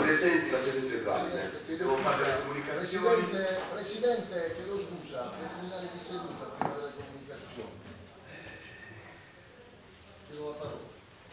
presenti, la seduta è valida. Devo fare le comunicazioni. Presidente, chiedo scusa, preliminare di seduta prima delle comunicazioni. Chiedo la parola.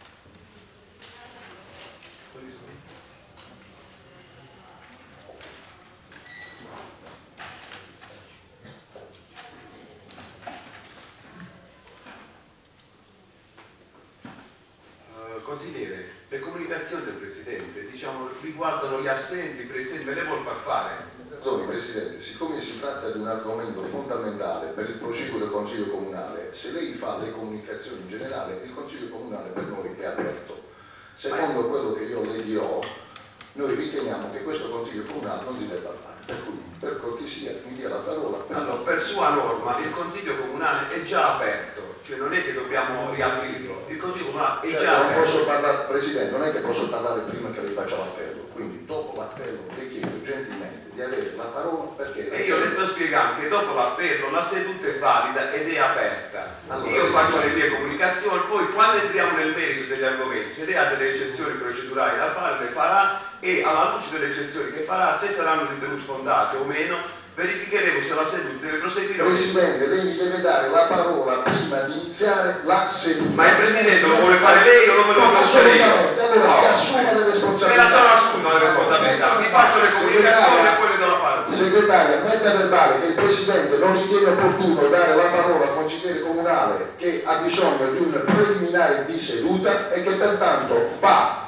Consigliere, le comunicazioni del Presidente, diciamo, riguardano gli assenti, presenti, me le vuol far fare? Perdoni Presidente, siccome si tratta di un argomento fondamentale per il proseguo del Consiglio Comunale, se lei fa le comunicazioni in generale, il Consiglio Comunale per noi è aperto. Secondo quello che io le dirò, noi riteniamo che questo Consiglio Comunale non si debba fare. Per cui, per cortesia, mi dia la parola. Allora, per sua norma, il Consiglio Comunale è già aperto, cioè non è che dobbiamo riaprirlo, il Consiglio Comunale è già non aperto. posso parlare, Presidente, non è che posso parlare prima che lei faccia l'appello, quindi dopo l'appello le chiedo gentilmente di avere la parola perché... E io le sto spiegando che dopo l'appello la seduta è valida ed è aperta. Allora, io faccio le mie comunicazioni, poi quando entriamo nel merito degli argomenti, se lei ha delle eccezioni procedurali da fare, le farà, e alla luce delle eccezioni che farà, se saranno ritenute fondate o meno, verificheremo se la seduta deve proseguire. Presidente, lei mi deve dare la parola prima di iniziare la seduta. Ma il Presidente lo vuole fare lei o lo voglio fare io? Allora si assume le responsabilità. Me la sono assunta le responsabilità, vi faccio le comunicazioni e poi le do la parola. Segretaria, metta verbale che il Presidente non ritiene opportuno dare la parola al consigliere comunale che ha bisogno di un preliminare di seduta e che pertanto va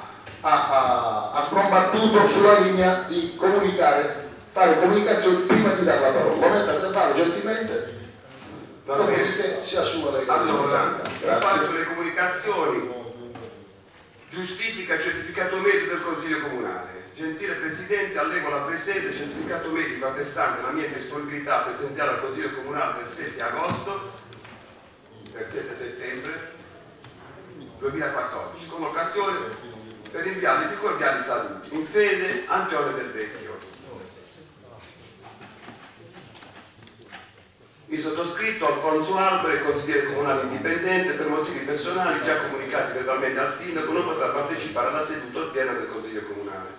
a sprombattuto sulla linea di comunicare, fare comunicazioni prima di dare la parola. Lo metta verbale gentilmente, dopodiché si assume le Allora, Grazie. faccio le comunicazioni. Giustifica certificato medico del Consiglio Comunale. Gentile Presidente, allego la presente certificato medico attestante la mia disponibilità presenziale al Consiglio Comunale del 7 agosto, del 7 settembre 2014, con occasione per inviare i più cordiali saluti. In fede, Antonio Del Vecchio. Il sottoscritto Alfonso Albere, consigliere comunale indipendente, per motivi personali già comunicati verbalmente al sindaco, non potrà partecipare alla seduta odierna del Consiglio Comunale.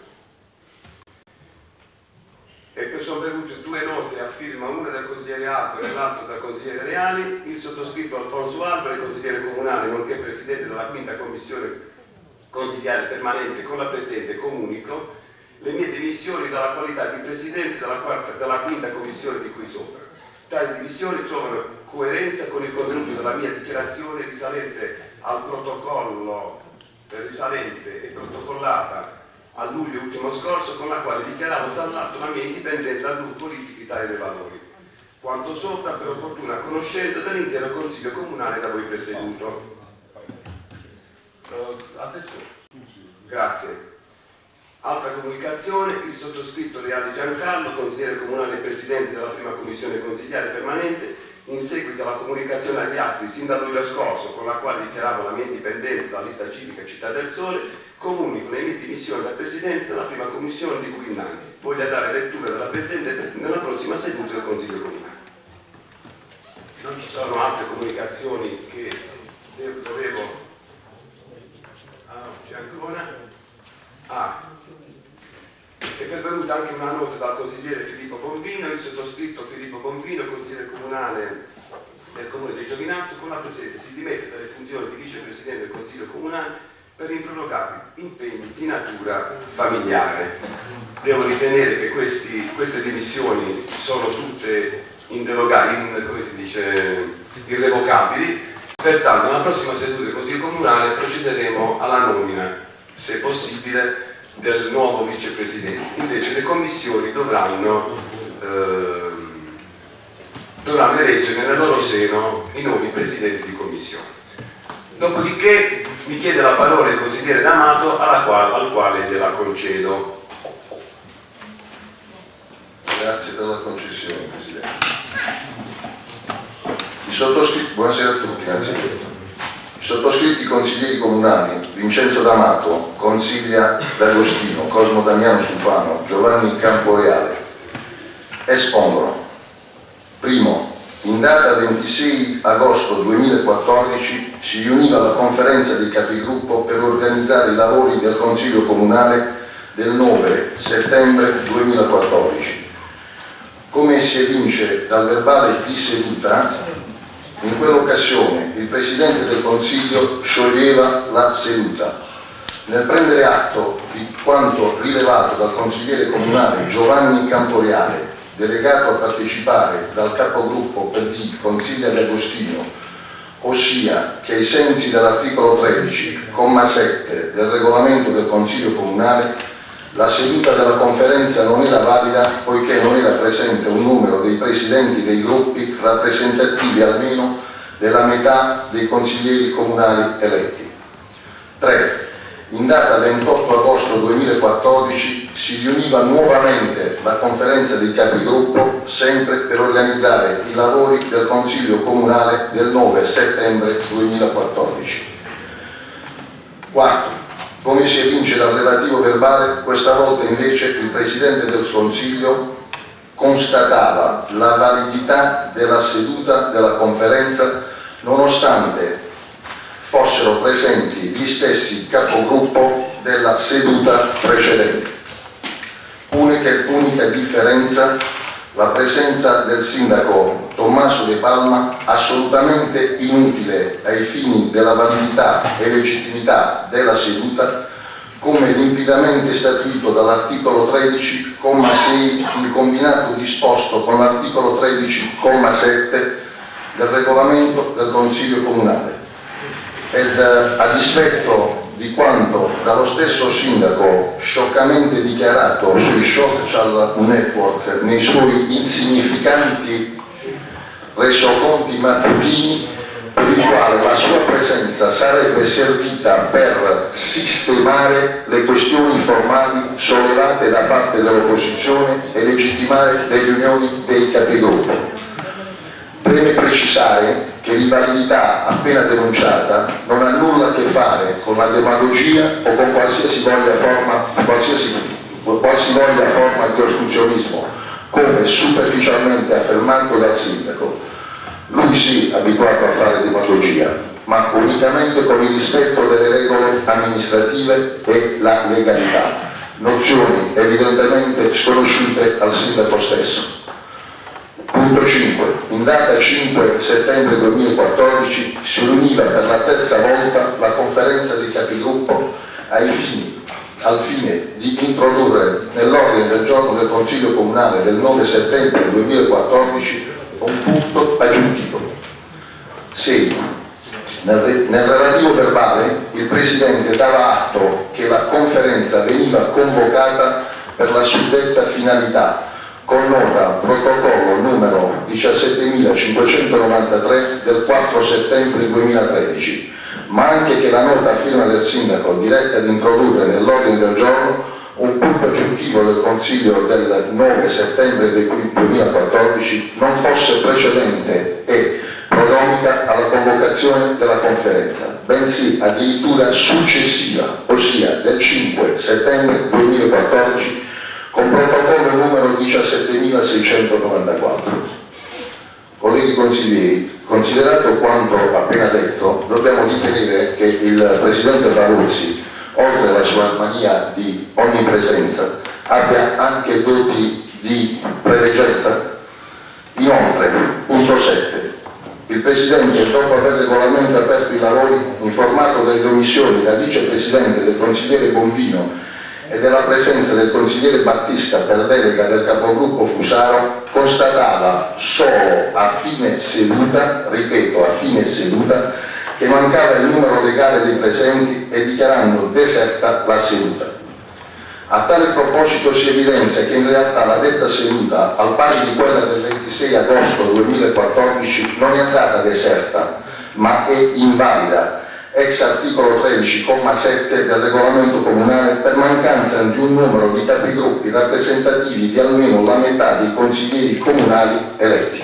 E poi sono venute due note a firma, una del consigliere Albere e l'altra del consigliere Reali. Il sottoscritto Alfonso Albere, consigliere comunale, nonché presidente della quinta commissione consigliare permanente, con la presente comunico le mie dimissioni dalla qualità di presidente della quinta commissione di qui sopra. Tali dimissioni trovano coerenza con il contenuto della mia dichiarazione risalente al protocollo risalente e protocollata a luglio ultimo scorso, con la quale dichiaravo dall'alto la mia indipendenza dal gruppo politico Italia dei Valori. Quanto sopra per opportuna conoscenza dell'intero Consiglio Comunale da voi presieduto. Assessore. Grazie. Altra comunicazione, il sottoscritto Reali Giancarlo, consigliere comunale e presidente della prima commissione consigliare permanente, in seguito alla comunicazione agli atti sin dal luglio scorso, con la quale dichiaravo la mia indipendenza dalla lista civica Città del Sole, comunico le mie dimissioni da presidente della prima commissione di cui innanzi. Voglio dare lettura della presente nella prossima seduta del Consiglio Comunale. Non ci sono altre comunicazioni che dovevo... c'è ancora? È pervenuta anche una nota dal consigliere Filippo Bombino, il sottoscritto Filippo Bombino, consigliere comunale del Comune di Giovinazzo, con la presente si dimette dalle funzioni di vicepresidente del Consiglio Comunale per improrogabili impegni di natura familiare. Devo ritenere che queste dimissioni sono tutte come si dice, irrevocabili, pertanto nella prossima seduta del Consiglio Comunale procederemo alla nomina, se possibile, del nuovo vicepresidente. Invece le commissioni dovranno eleggere nel loro seno i nuovi presidenti di commissione. Dopodiché mi chiede la parola il consigliere D'Amato, al quale gliela concedo. Grazie per la concessione, Presidente. Buonasera a tutti, innanzitutto. I sottoscritti consiglieri comunali Vincenzo D'Amato, Consiglia D'Agostino, Cosmo Damiano Sufano, Giovanni Camporeale espongono: primo, in data 26 agosto 2014 si riuniva la conferenza dei capigruppo per organizzare i lavori del Consiglio Comunale del 9 settembre 2014. Come si evince dal verbale di seduta, in quell'occasione il Presidente del Consiglio scioglieva la seduta. Nel prendere atto di quanto rilevato dal consigliere comunale Giovanni Camporeale, delegato a partecipare dal capogruppo PD Consiglia De Agostino, ossia che ai sensi dell'articolo 13, comma 7 del regolamento del Consiglio Comunale, la seduta della conferenza non era valida poiché non era presente un numero dei presidenti dei gruppi rappresentativi almeno della metà dei consiglieri comunali eletti. 3. In data 28 agosto 2014 si riuniva nuovamente la conferenza dei capigruppo, sempre per organizzare i lavori del Consiglio Comunale del 9 settembre 2014. 4. Come si evince dal relativo verbale, questa volta invece il Presidente del Consiglio constatava la validità della seduta della conferenza nonostante fossero presenti gli stessi capogruppo della seduta precedente. Unica differenza, la presenza del sindaco Tommaso De Palma, assolutamente inutile ai fini della validità e legittimità della seduta, come limpidamente statuito dall'articolo 13, comma 6, in combinato disposto con l'articolo 13, comma 7 del regolamento del Consiglio Comunale. Ed a dispetto di quanto dallo stesso sindaco scioccamente dichiarato sui social network nei suoi insignificanti resoconti mattutini, per il quale la sua presenza sarebbe servita per sistemare le questioni formali sollevate da parte dell'opposizione e legittimare le riunioni dei capigruppo. Preme precisare che l'invalidità appena denunciata non ha nulla a che fare con la demagogia o con qualsivoglia forma di ostruzionismo, come superficialmente affermato dal sindaco. Lui sì, abituato a fare demagogia, ma unicamente con il rispetto delle regole amministrative e la legalità, nozioni evidentemente sconosciute al sindaco stesso. Punto 5. In data 5 settembre 2014 si riuniva per la terza volta la conferenza dei capigruppo al fine di introdurre nell'ordine del giorno del Consiglio Comunale del 9 settembre 2014 un punto aggiuntivo. 6. Nel relativo verbale il Presidente dava atto che la conferenza veniva convocata per la suddetta finalità con nota protocollo numero 17.593 del 4 settembre 2013, ma anche che la nota a firma del sindaco diretta ad introdurre nell'ordine del giorno un punto aggiuntivo del Consiglio del 9 settembre 2014 non fosse precedente e prodromica alla convocazione della conferenza, bensì addirittura successiva, ossia del 5 settembre 2014, con protocollo numero 17.694. Colleghi consiglieri, considerato quanto appena detto, dobbiamo ritenere che il Presidente Faruzzi, oltre alla sua mania di onnipresenza, abbia anche doti di preveggenza. Inoltre, punto 7. Il Presidente, dopo aver regolarmente aperto i lavori, informato delle omissioni da Vicepresidente del consigliere Bonvino e della presenza del consigliere Battista per delega del capogruppo Fusaro, constatava solo a fine seduta, ripeto a fine seduta, che mancava il numero legale dei presenti e dichiarando deserta la seduta. A tale proposito si evidenzia che in realtà la detta seduta, al pari di quella del 26 agosto 2014, non è andata deserta, ma è invalida, ex articolo 13,7 del regolamento comunale, per mancanza di un numero di capigruppi rappresentativi di almeno la metà dei consiglieri comunali eletti.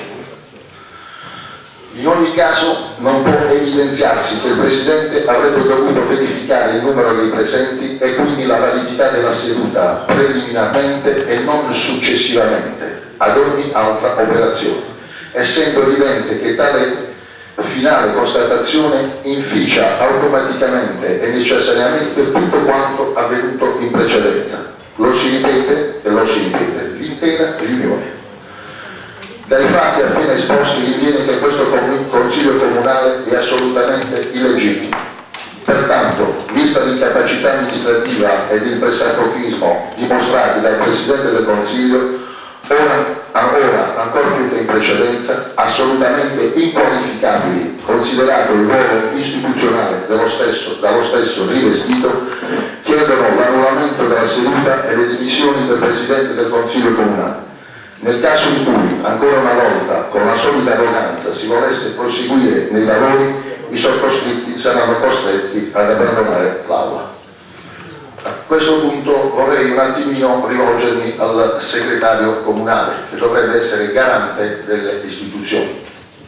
In ogni caso non può evidenziarsi che il Presidente avrebbe dovuto verificare il numero dei presenti e quindi la validità della seduta preliminarmente e non successivamente ad ogni altra operazione, essendo evidente che tale finale constatazione inficia automaticamente e necessariamente tutto quanto avvenuto in precedenza. lo si ripete e lo si ripete l'intera riunione. Dai fatti appena esposti rinviene che questo Consiglio Comunale è assolutamente illegittimo. Pertanto, vista l'incapacità amministrativa ed il pressappochismo dimostrati dal Presidente del Consiglio, ora ancora più che in precedenza, assolutamente inqualificabili, considerato il ruolo istituzionale dallo stesso rivestito, chiedono l'annullamento della seduta e le dimissioni del Presidente del Consiglio Comunale. Nel caso in cui, ancora una volta, con la solita arroganza si volesse proseguire nei lavori, i sottoscritti saranno costretti ad abbandonare l'Aula. A questo punto vorrei un attimino rivolgermi al segretario comunale, che dovrebbe essere garante delle istituzioni.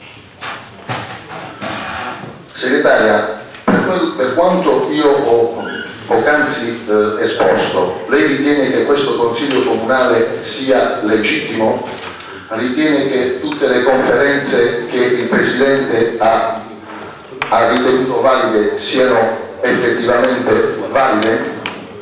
Segretaria, per quanto io ho poc'anzi esposto, lei ritiene che questo Consiglio Comunale sia legittimo? Ritiene che tutte le conferenze che il Presidente ha ritenuto valide siano effettivamente valide?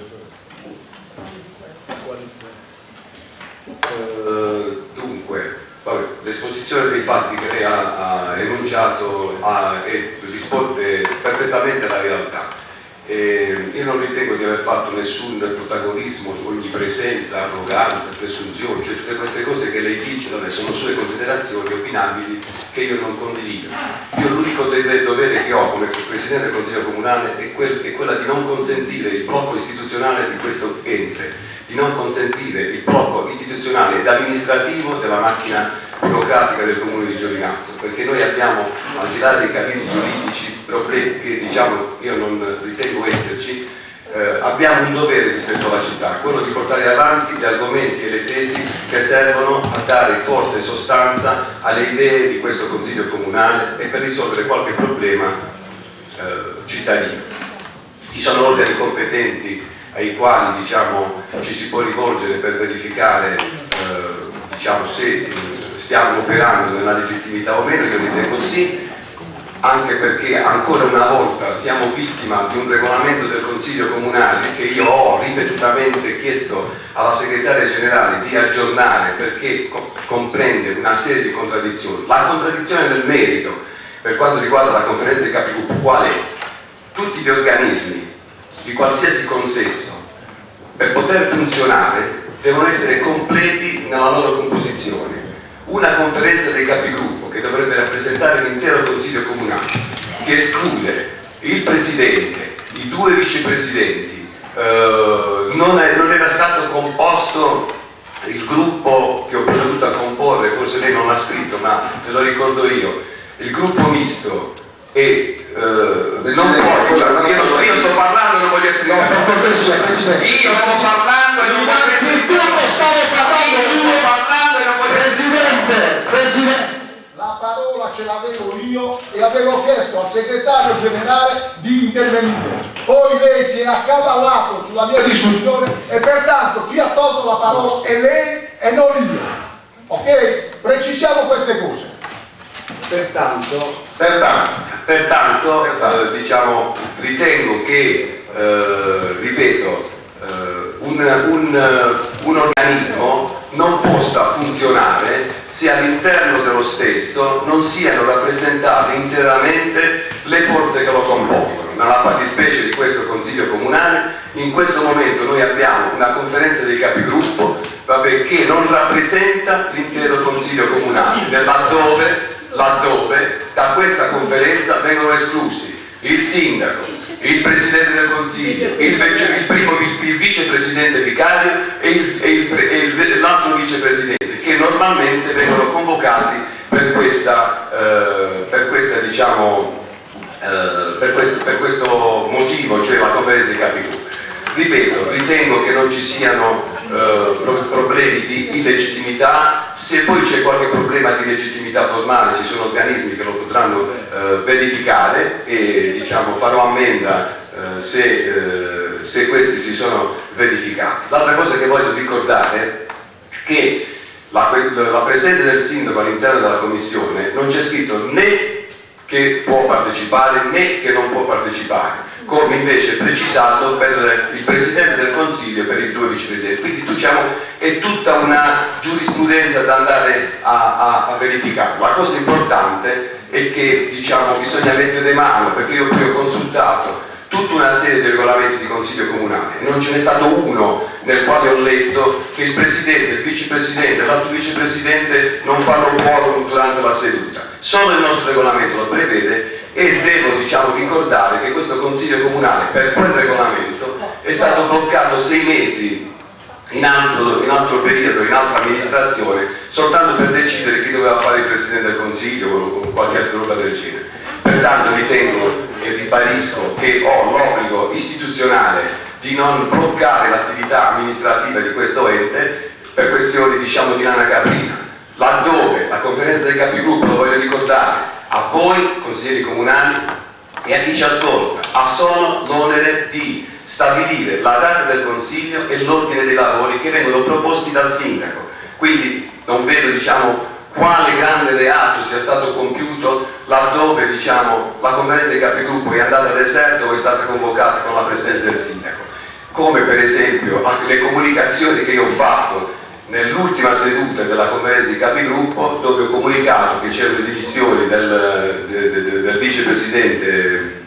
Dunque, l'esposizione dei fatti che lei ha enunciato risponde perfettamente alla realtà. Io non ritengo di aver fatto nessun protagonismo, ogni presenza, arroganza, presunzione, cioè tutte queste cose che lei dice sono sue considerazioni opinabili che io non condivido. Io l'unico dovere che ho come Presidente del Consiglio Comunale è quella di non consentire il blocco istituzionale di questo ente, di non consentire il blocco istituzionale ed amministrativo della macchina burocratica del Comune di Giovinazzo, perché noi abbiamo, al di là dei capitoli giuridici, problemi che diciamo io non ritengo esserci, abbiamo un dovere rispetto alla città, quello di portare avanti gli argomenti e le tesi che servono a dare forza e sostanza alle idee di questo Consiglio Comunale e per risolvere qualche problema cittadino. Ci sono organi competenti ai quali diciamo, ci si può rivolgere per verificare diciamo, se stiamo operando nella legittimità o meno. Io ritengo sì, anche perché ancora una volta siamo vittima di un regolamento del Consiglio Comunale che io ho ripetutamente chiesto alla segretaria generale di aggiornare, perché comprende una serie di contraddizioni. La contraddizione nel merito per quanto riguarda la conferenza dei capigruppo qual è? Tutti gli organismi di qualsiasi consesso per poter funzionare devono essere completi nella loro composizione. Una conferenza dei capigruppo che dovrebbe rappresentare l'intero Consiglio Comunale, che esclude il Presidente, i due vicepresidenti, non era stato composto il gruppo che ho proceduto a comporre, forse lei non l'ha scritto ma te lo ricordo io, il gruppo misto e non può, diciamo, io sto parlando e non voglio essere io sto parlando e non voglio essere Presidente, la parola ce l'avevo io e avevo chiesto al segretario generale di intervenire. Poi lei si è accavallato sulla mia discussione e pertanto chi ha tolto la parola è lei e non io. Ok? Precisiamo queste cose. Pertanto diciamo, ritengo che, ripeto, un organismo non possa funzionare se all'interno dello stesso non siano rappresentate interamente le forze che lo compongono. Nella fattispecie di questo Consiglio Comunale, in questo momento noi abbiamo una conferenza dei capigruppo che non rappresenta l'intero Consiglio Comunale, laddove da questa conferenza vengono esclusi il sindaco, il presidente del consiglio, il vicepresidente vicario e l'altro vicepresidente, che normalmente vengono convocati per questo motivo, cioè la conferenza dei capigruppo. Ripeto, ritengo che non ci siano problemi di illegittimità. Se poi c'è qualche problema di legittimità formale, ci sono organismi che lo potranno verificare e diciamo, farò ammenda se questi si sono verificati. L'altra cosa che voglio ricordare è che la presenza del sindaco all'interno della commissione non c'è scritto né che può partecipare né che non può partecipare. come invece precisato per il Presidente del Consiglio e per i 2 vicepresidenti. Quindi diciamo è tutta una giurisprudenza da andare a verificare. La cosa importante è che diciamo bisogna mettere mano, perché io qui ho consultato tutta una serie di regolamenti di Consiglio Comunale, non ce n'è stato uno nel quale ho letto che il Presidente, il Vicepresidente e l'altro Vicepresidente non fanno quorum durante la seduta. Solo il nostro regolamento lo prevede e devo diciamo ricordare che questo Consiglio Comunale per quel regolamento è stato bloccato 6 mesi in altro periodo, in altra amministrazione, soltanto per decidere chi doveva fare il Presidente del Consiglio o qualche altra roba del genere. Pertanto ritengo e ribadisco che ho l'obbligo istituzionale di non bloccare l'attività amministrativa di questo ente per questioni diciamo di lana caprina, laddove la conferenza dei capigruppo, lo voglio ricordare a voi consiglieri comunali e a chi ci ascolta, ha solo l'onere di stabilire la data del Consiglio e l'ordine dei lavori che vengono proposti dal sindaco. Quindi non vedo diciamo quale grande reato sia stato compiuto laddove diciamo, la conferenza dei capigruppo è andata a deserto o è stata convocata con la presenza del sindaco, come per esempio le comunicazioni che io ho fatto nell'ultima seduta della conferenza dei capigruppo, dove ho comunicato che c'erano le dimissioni del vicepresidente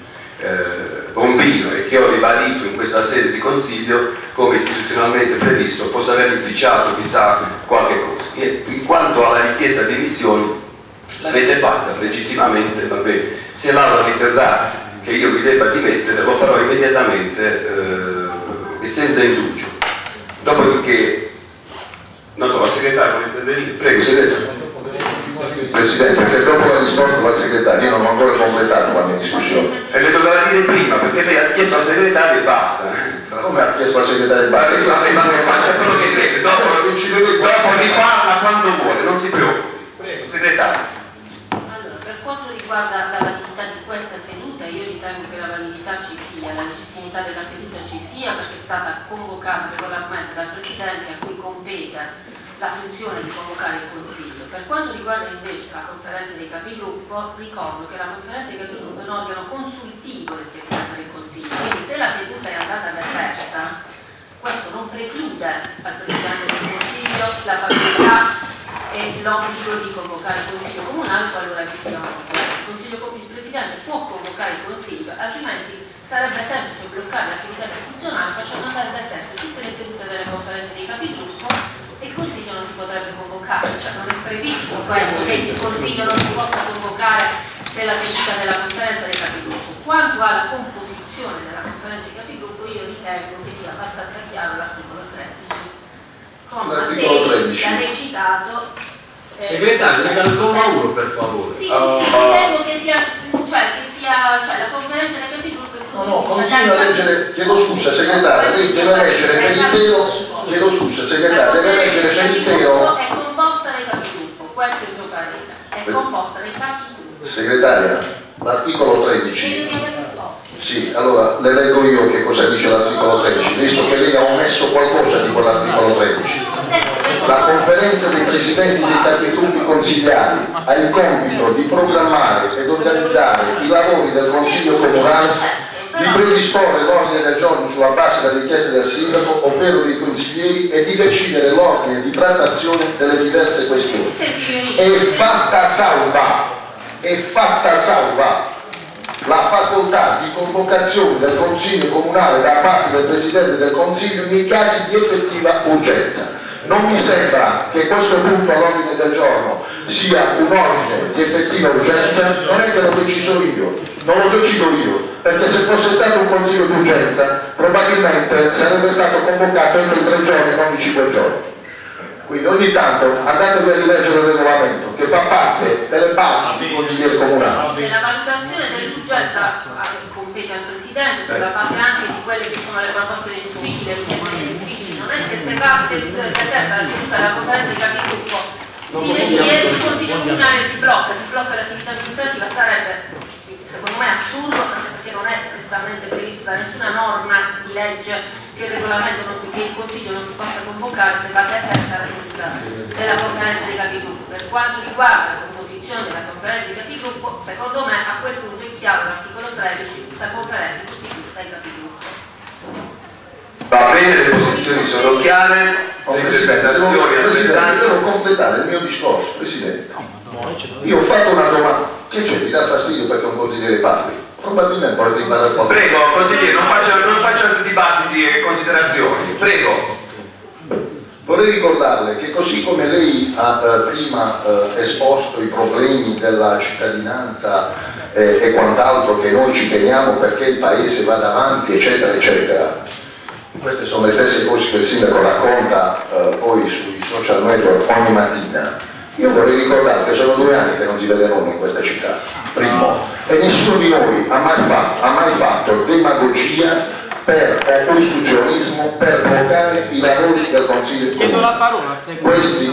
Bonvino e che ho ribadito in questa sede di consiglio come istituzionalmente previsto possa aver inficiato chissà qualche cosa. E in quanto alla richiesta di dimissioni l'avete fatta legittimamente, vabbè, se l'Aula riterrà che io vi debba dimettere lo farò immediatamente e senza indugio. Dopodiché, non so, la segretaria vuole intervenire? Prego, segretario. Presidente, perché dopo la risposta della segretaria io non ho ancora completato la mia discussione. E le doveva dire prima, perché lei ha chiesto al segretario e basta. Come ha chiesto la segretaria e basta? Faccia quello che crede, dopo riparla quando vuole, non si preoccupi. Prego, segretario. Allora, per quanto riguarda la validità di questa seduta, io ritengo che la validità ci sia, la legittimità della seduta ci sia, perché è stata convocata regolarmente dal Presidente a cui compete la funzione di convocare il Consiglio. Per quanto riguarda invece la conferenza dei capigruppo, ricordo che la conferenza dei capigruppo è un organo consultivo del Presidente del Consiglio, quindi se la seduta è andata deserta, questo non preclude al Presidente del Consiglio la facoltà e l'obbligo di convocare il Consiglio Comunale qualora vi sia un problema. Il Presidente può convocare il Consiglio, altrimenti sarebbe semplice bloccare l'attività istituzionale facendo andare deserte tutte le sedute delle conferenze dei capigruppo e il Consiglio non si potrebbe convocare, cioè non è previsto questo che il Consiglio non si possa convocare se la seduta della conferenza dei capigruppo. Quanto alla composizione della conferenza dei capigruppo, io ritengo che sia abbastanza chiaro l'articolo 13, comma 6 che ha recitato. Segretario, legga il comma 1 per favore. Sì, ritengo che sia, cioè la conferenza dei capigruppo. No, continua a leggere, chiedo scusa segretario, lei deve leggere per intero, chiedo scusa segretario, deve leggere per intero. È composta dai capigruppo, questo è il mio parere, è composta dai capigruppo. Segretaria, l'articolo 13. Credo di aver risposto. Sì, allora le leggo io che cosa dice l'articolo 13, visto che lei ha omesso qualcosa di quell'articolo 13. La conferenza dei presidenti dei capigruppi consigliari ha il compito di programmare ed organizzare i lavori del Consiglio Comunale, di predisporre l'ordine del giorno sulla base delle richieste del sindaco, ovvero dei consiglieri, e di decidere l'ordine di trattazione delle diverse questioni. È fatta salva la facoltà di convocazione del Consiglio Comunale da parte del Presidente del Consiglio nei casi di effettiva urgenza. Non mi sembra che questo punto all'ordine del giorno sia un ordine di effettiva urgenza, non è che l'ho deciso io, non lo decido io, perché se fosse stato un consiglio d'urgenza probabilmente sarebbe stato convocato entro i 3 giorni, non i 5 giorni. Quindi ogni tanto andatevi a rileggere il regolamento che fa parte delle basi dei consiglieri comunali. La valutazione dell'urgenza compete al Presidente sulla base anche di quelle che sono le proposte degli uffici, le richieste degli uffici. Non è che se va a seduta la seduta della conferenza di capigruppo si rinvia il Consiglio Comunale si blocca l'attività amministrativa, sarebbe secondo me assurdo, anche perché non è espressamente previsto da nessuna norma di legge che il regolamento che il Consiglio non si possa convocare se va deserta la seduta della conferenza dei capigruppo. Per quanto riguarda la composizione della conferenza dei capigruppo, secondo me a quel punto è chiaro l'articolo 13, la conferenza è costituita dai capigruppo. Va bene, le posizioni sono chiare, le interpretazioni Presidente, devo completare il mio discorso, Presidente. Io ho fatto una domanda, che c'è? Mi dà fastidio perché un consigliere parli? Probabilmente vorrei imparare qualcosa. Prego, consigliere, non faccia dibattiti e considerazioni, prego. Vorrei ricordarle che così come lei ha prima esposto i problemi della cittadinanza e quant'altro che noi ci teniamo perché il paese vada avanti, eccetera, eccetera, queste sono le stesse cose che il sindaco racconta poi sui social network ogni mattina. Io vorrei ricordare che sono 2 anni che non si vede nulla in questa città, primo, e nessuno di noi ha mai fatto demagogia per ostruzionismo, per bloccare i lavori del Consiglio comunale. Questi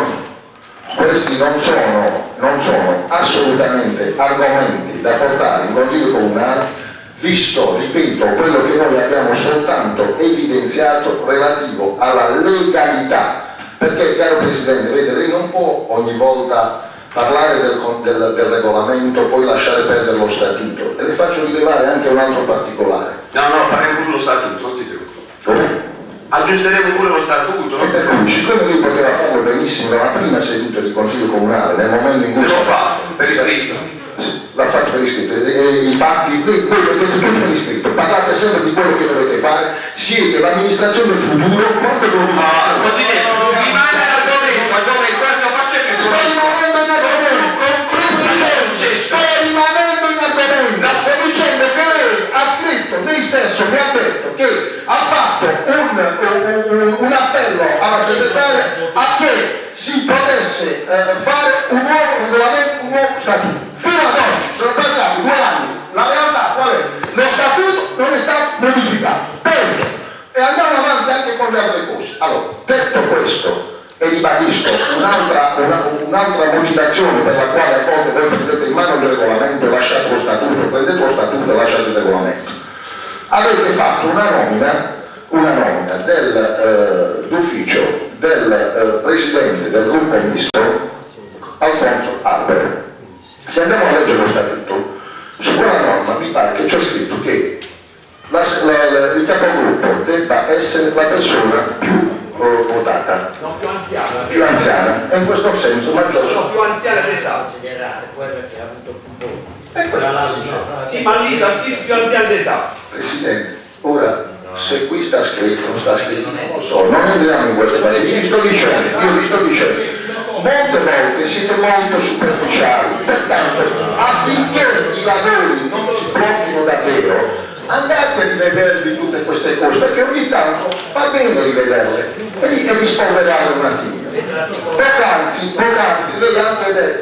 non sono assolutamente argomenti da portare in Consiglio comunale, visto, ripeto, quello che noi abbiamo soltanto evidenziato relativo alla legalità. Perché, caro Presidente, vede, lei non può ogni volta parlare del regolamento, poi lasciare perdere lo statuto. E le faccio rilevare anche un altro particolare. No, faremo pure lo statuto, non si preoccupi. Come? Aggiusteremo pure lo statuto, non si preoccupi. Siccome lui poteva farlo benissimo nella prima seduta di Consiglio Comunale, nel momento in cui... L'ho fatto, per iscritto. L'ha fatto per iscritto, i fatti, voi vedete tutto per iscritto, parlate sempre di quello che dovete fare, siete l'amministrazione del futuro, quanto dovete fare? Consigliere, rimane l'argomento, questo faccio più. Sto rimanendo in argomento, Presidente, sto rimanendo in argomento, sto dicendo che lei ha scritto, lei stesso mi ha detto che ha fatto un appello alla segretaria affinché si potesse fare un nuovo regolamento, un nuovo statuto. Fino ad oggi sono passati 2 anni, la realtà qual è? Lo statuto non è stato modificato, punto. E andiamo avanti anche con le altre cose. Allora, detto questo, e ribadisco un'altra motivazione per la quale a volte voi prendete in mano il regolamento e lasciate lo statuto, prendete lo statuto e lasciate il regolamento. Avete fatto una nomina d'ufficio del Presidente del gruppo misto, Alfonso Albero. Se andiamo a leggere lo statuto, su quella norma mi pare che c'è scritto che il capogruppo debba essere la persona più votata, no, più anziana, e in questo senso maggiore. No, più anziana d'età. Generale, quella che ha avuto più voti. E questo Sì, ma lì sta scritto più anziana d'età. Presidente, ora se qui sta scritto, non sta scritto, non lo so, non entriamo in queste parole, io vi sto dicendo, molte volte siete molto superficiali, pertanto affinché i lavori non si bloccino davvero, andate a rivedervi tutte queste cose, perché ogni tanto fa bene rivederle e rispolverarle un attimino. Poc'anzi lei ha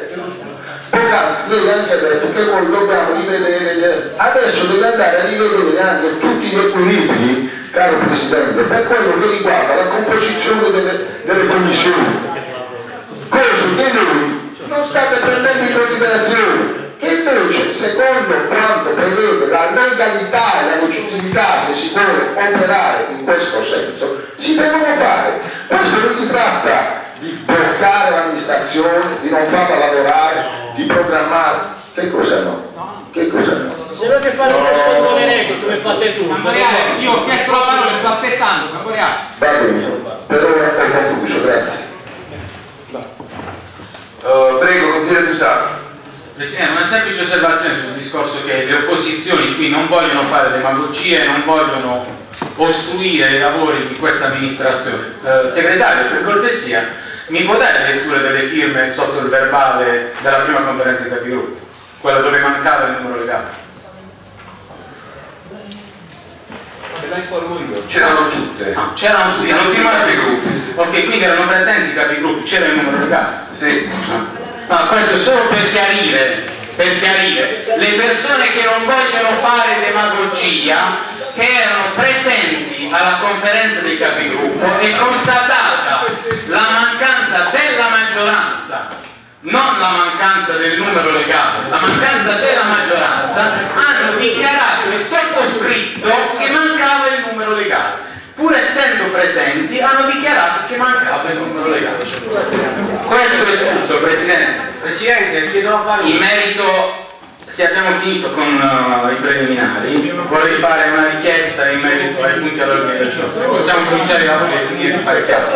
anche detto che noi dobbiamo rivedere, adesso deve andare a rivedere anche tutti gli equilibri, caro Presidente, per quello che riguarda la composizione delle commissioni. Cose che noi non state prendendo in considerazione, che invece, secondo quanto prevede la legalità e la legittimità, se si vuole operare in questo senso, si devono fare. Questo non si tratta di bloccare l'amministrazione, di non farla lavorare, di programmare. Che cosa no? Che cosa no? Se volete fare uno scontro le regole come fate tu. Io ho chiesto la parola e sto aspettando, Camporeale. Va bene, per ora ho concluso, grazie. Prego, consigliere Fusaro. Presidente, una semplice osservazione sul discorso che le opposizioni qui non vogliono fare demagogia e non vogliono ostruire i lavori di questa amministrazione. Segretario, per cortesia, mi può dare lettura delle firme sotto il verbale della prima conferenza di capigruppo, quella dove mancava il numero legale? Te la informo io. C'erano tutte. No, c'erano tutte, hanno firmato i gruppi. Ok, quindi erano presenti i capigruppi, c'era il numero legale? Sì. No, questo è solo per chiarire, le persone che non vogliono fare demagogia, che erano presenti alla conferenza dei capigruppo e constatata la mancanza della maggioranza, non la mancanza del numero legale, la mancanza della maggioranza, hanno dichiarato e sottoscritto che mancava il numero legale. Pur essendo presenti, hanno dichiarato che mancava il numero legale. Questo è tutto, Presidente. Presidente, chiedo a parola. In merito, Sì, abbiamo finito con i preliminari. Vorrei fare una richiesta in merito ai punti all'ordine del giorno. Se possiamo cominciare i lavori e finire di fare chiaro.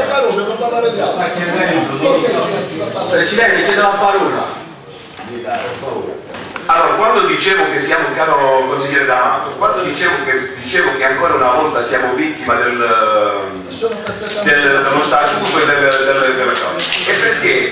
Presidente, chiedo la parola. Allora, quando dicevo che siamo, caro consigliere D'Amato, quando dicevo che ancora una volta siamo vittima dello statuto e delle cose, è perché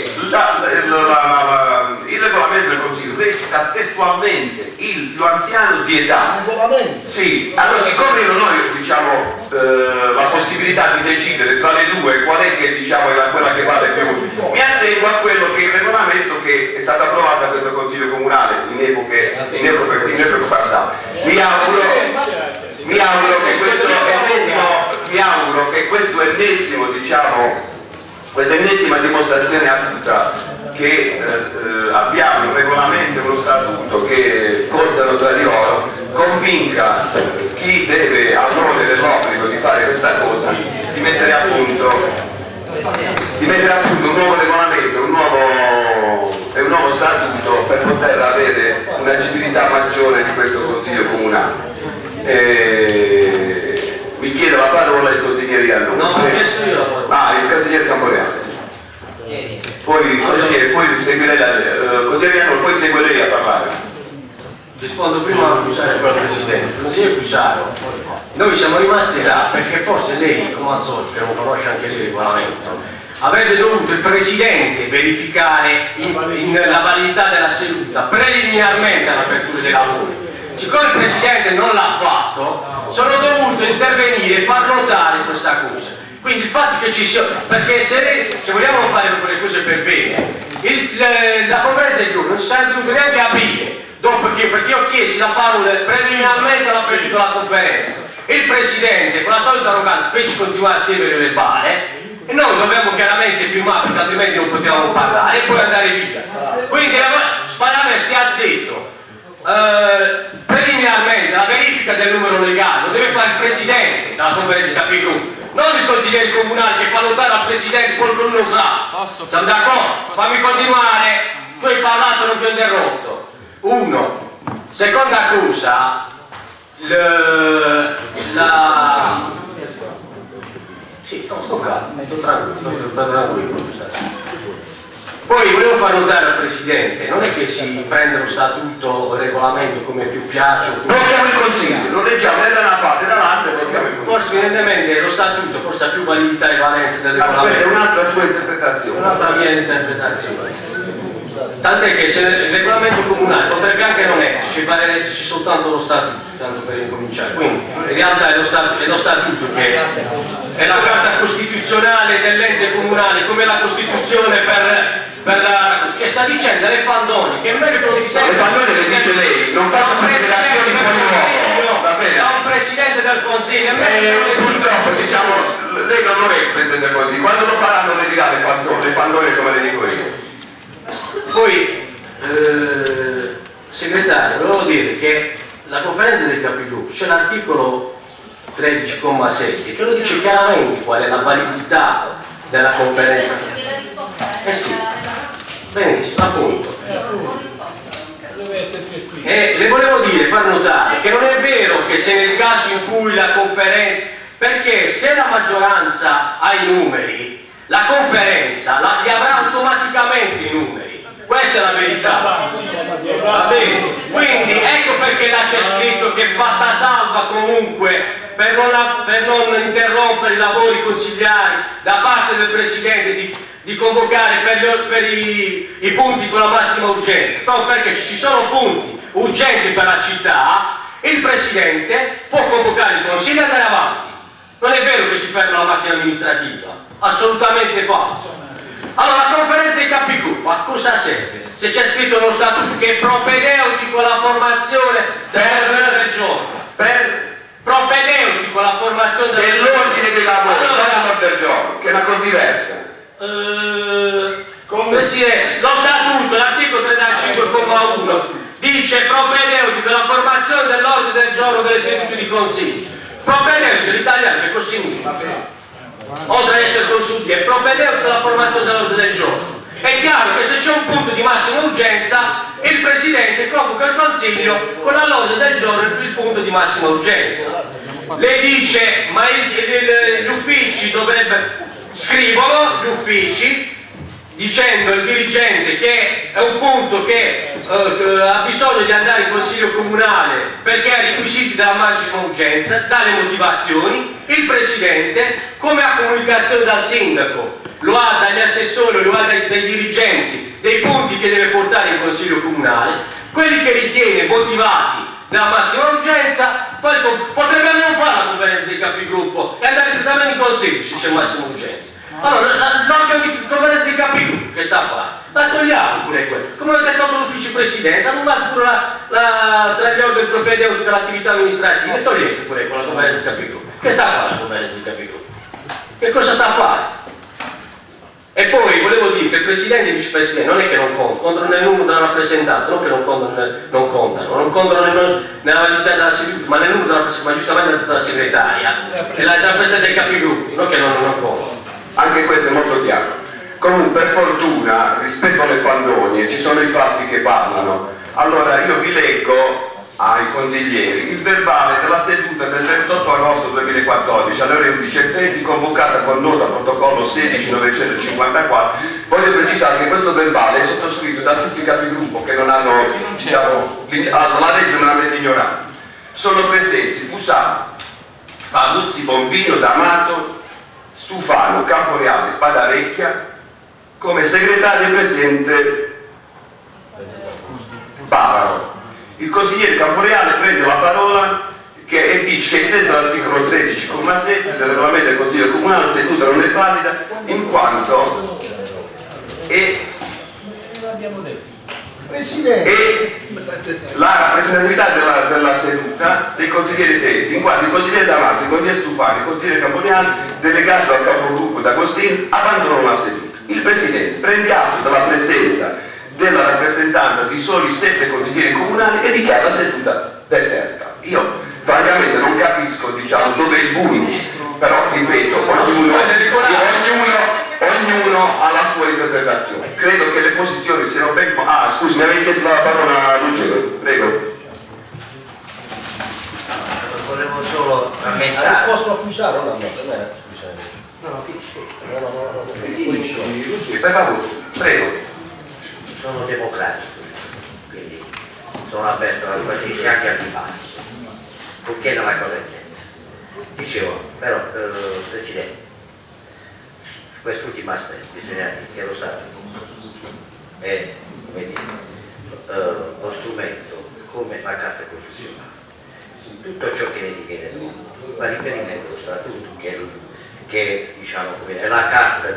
il regolamento del Consiglio recita testualmente il più anziano di età. Sì, allora siccome noi diciamo la possibilità di decidere tra le due qual è che diciamo era quella che vale più, mi attengo a quello che è il regolamento che è stato approvato da questo Consiglio Comunale in epoche passate. Mi auguro che questo ennesimo, diciamo, questa ennesima dimostrazione acuta che abbiamo un regolamento e uno statuto che cozzano tra di loro convinca chi deve all'onere dell'obbligo di fare questa cosa di mettere a punto un nuovo regolamento, un nuovo statuto per poter avere un'agibilità maggiore di questo Consiglio Comunale. Mi chiedo la parola il consigliere Iannone. No, ho chiesto io la parola. Ah, il consigliere Camporeale. Poi seguirei consigliere Iannone, poi segue lei a parlare. Rispondo prima a Fusaro e poi al Presidente. Consigliere Fusaro, noi siamo rimasti là perché forse lei, come al solito, che non conosce anche lei il regolamento, avrebbe dovuto il Presidente verificare la validità della seduta preliminarmente all'apertura dei lavori. Siccome il Presidente non l'ha fatto, sono dovuto intervenire e far notare questa cosa. Quindi il fatto che ci sia, perché se vogliamo fare quelle cose per bene, la conferenza del gruppo non si sarebbe dovuto neanche aprire, perché ho chiesto la parola preliminarmente all'apertura della conferenza. Il Presidente, con la solita arroganza, fece continuare a scrivere il verbale, e noi dobbiamo chiaramente firmare perché altrimenti non potevamo parlare e poi andare via. Quindi Spalame stia zitto. Preliminarmente la verifica del numero legale lo deve fare il Presidente della conferenza capigruppo, non il consigliere comunale che fa notare al Presidente quello che lui non sa. Siamo d'accordo? Fammi continuare, tu hai parlato, non ti ho interrotto. Uno. Seconda cosa, sì, sto calmo, sto tranquillo. Poi volevo far notare al Presidente, non è che si prende lo statuto o il regolamento come più piace. Blocchiamo il Consiglio, lo leggiamo né da una parte né dall'altra, blocchiamo il Consiglio. Forse evidentemente lo statuto forse ha più validità e valenza del Ma regolamento. questa è un'altra sua interpretazione. Un'altra mia interpretazione. Tant'è che se il regolamento comunale potrebbe anche non esserci, pare esserci soltanto lo statuto, tanto per incominciare. Quindi in realtà è lo statuto che è la carta costituzionale dell'ente comunale, come la Costituzione cioè sta dicendo alle Fandoni che in merito non si sente. Le Fandoni le dice lei, non faccio considerazioni fuori luogo. Va bene. Da un Presidente del Consiglio. Purtroppo diciamo, lei non lo è il Presidente del Consiglio, quando lo faranno le dirà le Fandoni come le dico io. Poi, segretario, volevo dire che la conferenza dei capigruppo c'è l'articolo 13,7 che lo dice chiaramente qual è la validità della conferenza. Sì, benissimo, appunto. E le volevo dire, far notare che non è vero che se nel caso in cui la conferenza, perché se la maggioranza ha i numeri, la conferenza li avrà automaticamente i numeri. Questa è la verità. Va bene? Quindi ecco perché là c'è scritto che è fatta salva comunque per non interrompere i lavori consigliari da parte del Presidente di convocare per i punti con la massima urgenza. Proprio perché ci sono punti urgenti per la città, il Presidente può convocare il Consiglio e andare avanti. Non è vero che si ferma la macchina amministrativa, assolutamente falso. Allora la conferenza dei capigruppo a cosa serve? Se c'è scritto nello statuto che è propedeutico alla formazione dell'ordine del giorno, propedeutico alla formazione dell'ordine dei lavori, non dell'ordine del giorno, che è una cosa diversa. Presidente, lo statuto, l'articolo 35,1 dice propedeutico alla formazione dell'ordine del giorno delle sedute di consiglio. Propedeutico, l'italiano che cosa significa? Oltre ad essere consultivo, è propedeutico alla formazione dell'ordine del giorno. È chiaro che se c'è un punto di massima urgenza, il Presidente convoca il Consiglio con all'ordine del giorno il punto di massima urgenza. Lei dice, ma gli uffici scrivono gli uffici, dicendo al dirigente che è un punto che ha bisogno di andare in consiglio comunale perché ha requisiti della massima urgenza, dalle motivazioni. Il presidente, come ha comunicazione dal sindaco, lo ha dagli assessori, lo ha dai dirigenti, dei punti che deve portare in consiglio comunale, quelli che ritiene motivati della massima urgenza, potrebbe non fare la conferenza dei capigruppo e andare direttamente in consiglio se c'è massima urgenza. Allora, l'organo di conferenza dei capigruppo che sta a fare? La togliamo pure quello. Come avete tolto l'ufficio presidenza, annullate pure tra gli organi propedeutici dell'attività amministrativa e togliete pure con la conferenza dei capigruppo. Che sta a fare la conferenza dei capigruppo? Che cosa sta a fare? E poi volevo dire che il presidente e il vicepresidente non è che non contano nel numero della rappresentanza, non che non contano nella validità della seduta, ma nel numero della rappresentanza, ma giustamente della segretaria e la rappresentanza dei capigruppi, non che non contano. Anche questo è molto chiaro. Comunque, per fortuna, rispetto alle fandonie, ci sono i fatti che parlano. Allora, io vi leggo ai consiglieri il verbale della seduta del 28 agosto 2014 alle ore 11:20, convocata con nota protocollo 16954. Voglio precisare che questo verbale è sottoscritto da tutti i capigruppo che non hanno, diciamo, la legge non ammette ignoranza. Sono presenti Fusano, Fasuzzi, Bombino, D'Amato, Stufano, Camporeale, Spadarecchia, come segretario presente Bavaro. Il consigliere Camporeale prende la parola e dice che in senso dell'articolo 13,7 del regolamento del Consiglio Comunale la seduta non è valida in quanto la rappresentatività della seduta dei consiglieri testi, in quanto il consigliere D'Amato, il consigliere Stufani, il consigliere Camporeale, delegato al capogruppo D'Agostino, abbandonano la seduta. Il Presidente prende atto della presenza della rappresentanza di soli 7 consiglieri comunali e dichiara la seduta deserta. Io francamente non capisco, diciamo, dove è il bonus, però ripeto, ognuno ha la sua interpretazione. Credo che le posizioni siano ben... Ah, scusi, mi avevi chiesto la parola Lucio, prego. Volevo solo rammentare. Ha risposto a Fusaro, no, scusate. Per favore, prego. Sono democratico, quindi sono aperto a qualsiasi anche al dibattito, purché nella correttezza. Dicevo, però, Presidente, su quest'ultimo aspetto bisogna dire che lo Stato è, come dire, lo strumento come la Carta Costituzionale. Tutto ciò che ne diviene del mondo fa riferimento allo Statuto, che diciamo è la carta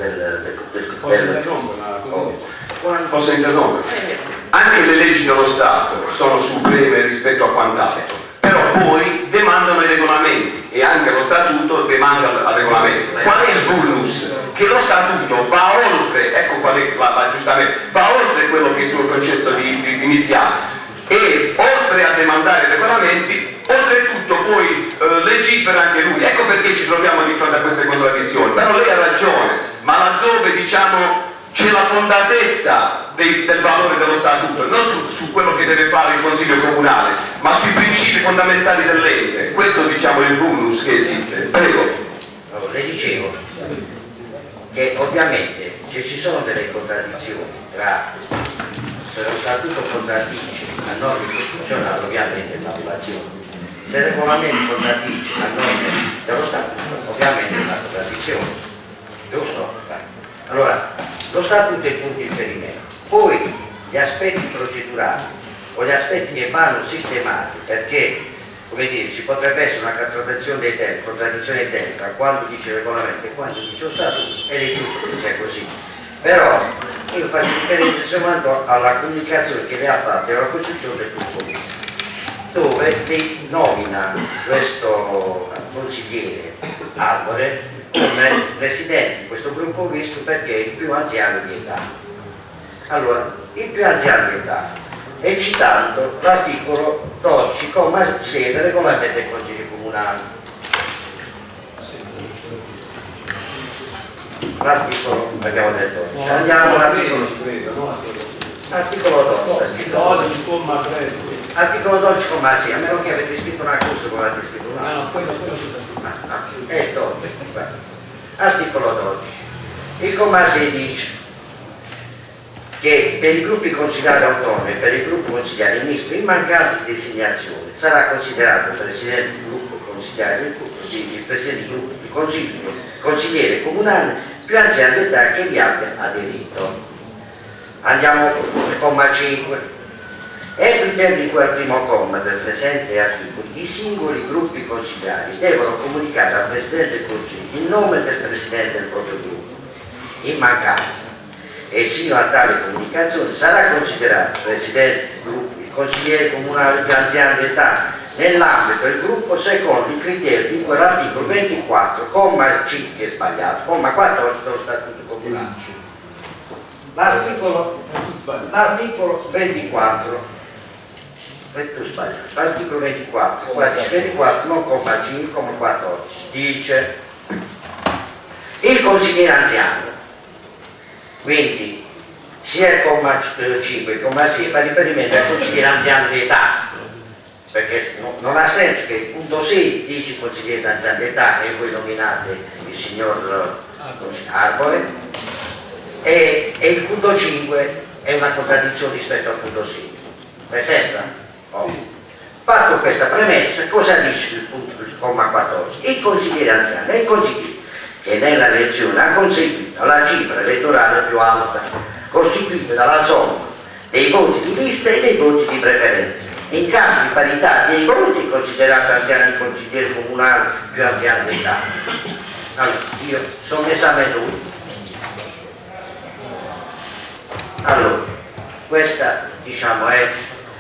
Posso interrompere? Anche le leggi dello Stato sono supreme rispetto a quant'altro, però poi demandano i regolamenti e anche lo Statuto demanda al regolamento. Qual è il vulnus? Che lo Statuto va oltre, ecco qual è l'aggiustamento, va oltre quello che è il suo concetto iniziale e oltre a demandare i regolamenti, oltretutto poi legifera anche lui. Ecco perché ci troviamo di fronte a queste contraddizioni. Però lei ha ragione, ma laddove diciamo c'è la fondatezza del valore dello Statuto, non su quello che deve fare il Consiglio Comunale, ma sui principi fondamentali dell'ente. Questo diciamo è il bonus che esiste. Prego. Allora, le dicevo che ovviamente se ci sono delle contraddizioni tra, se lo Statuto contraddice a norme costituzionali, ovviamente è una violazione. Se il regolamento contraddice a norme dello Statuto, ovviamente è una contraddizione. Giusto? Allora, lo Statuto è il punto di riferimento. Poi gli aspetti procedurali o gli aspetti che vanno sistemati, perché, come dire, ci potrebbe essere una contraddizione dei tempi tra quando dice il regolamento e quando dice lo Statuto, ed è giusto che sia così. Però io faccio riferimento soltanto alla comunicazione che le ha fatto la Costituzione del gruppo misto, dove lei nomina questo consigliere Albore come presidente di questo gruppo misto perché è il più anziano di età. Allora, il più anziano di età, e citando l'articolo 12,6 del regolamento del Consiglio Comunale. l'articolo, abbiamo detto, andiamo all'articolo 12. Articolo 12, sì, a meno che avete scritto una cosa come avete scritto un'altra. Articolo 12. Il comma 6 dice che per i gruppi consigliari autonomi e per i gruppi consigliari misti, in mancanza di designazione, sarà considerato il presidente del gruppo consigliare del gruppo, il presidente del gruppo di consigliere comunale più anziano d'età che vi abbia aderito. Andiamo al comma 5. Entro i termini di cui al primo comma del presente articolo, i singoli gruppi consigliari devono comunicare al Presidente del Consiglio il nome del Presidente del proprio gruppo. In mancanza e sino a tale comunicazione sarà considerato Presidente del gruppo il consigliere comunale più anziano d'età nell'ambito del gruppo secondo i criteri di cui all'articolo 24, comma 5, che è sbagliato, comma 14 dello Statuto Comunale. L'articolo 24, l'articolo 24, qua dice 24, non comma 5, comma 14, dice il consigliere anziano, quindi sia il comma 5 che il comma 6 fa riferimento al consigliere anziano di età, perché non ha senso che il punto 6 dice consigliere anziano di età e voi nominate il signor Arbore, e il punto 5 è una contraddizione rispetto al punto 6. Per esempio, fatto questa premessa, cosa dice il comma 14? Il consigliere anziano è il consigliere che nella elezione ha conseguito la cifra elettorale più alta, costituita dalla somma dei voti di lista e dei voti di preferenza. In caso di parità dei voti è considerato anziano il consigliere comunale più anziano d'età. Allora, io sono esame 2. Allora, questa diciamo è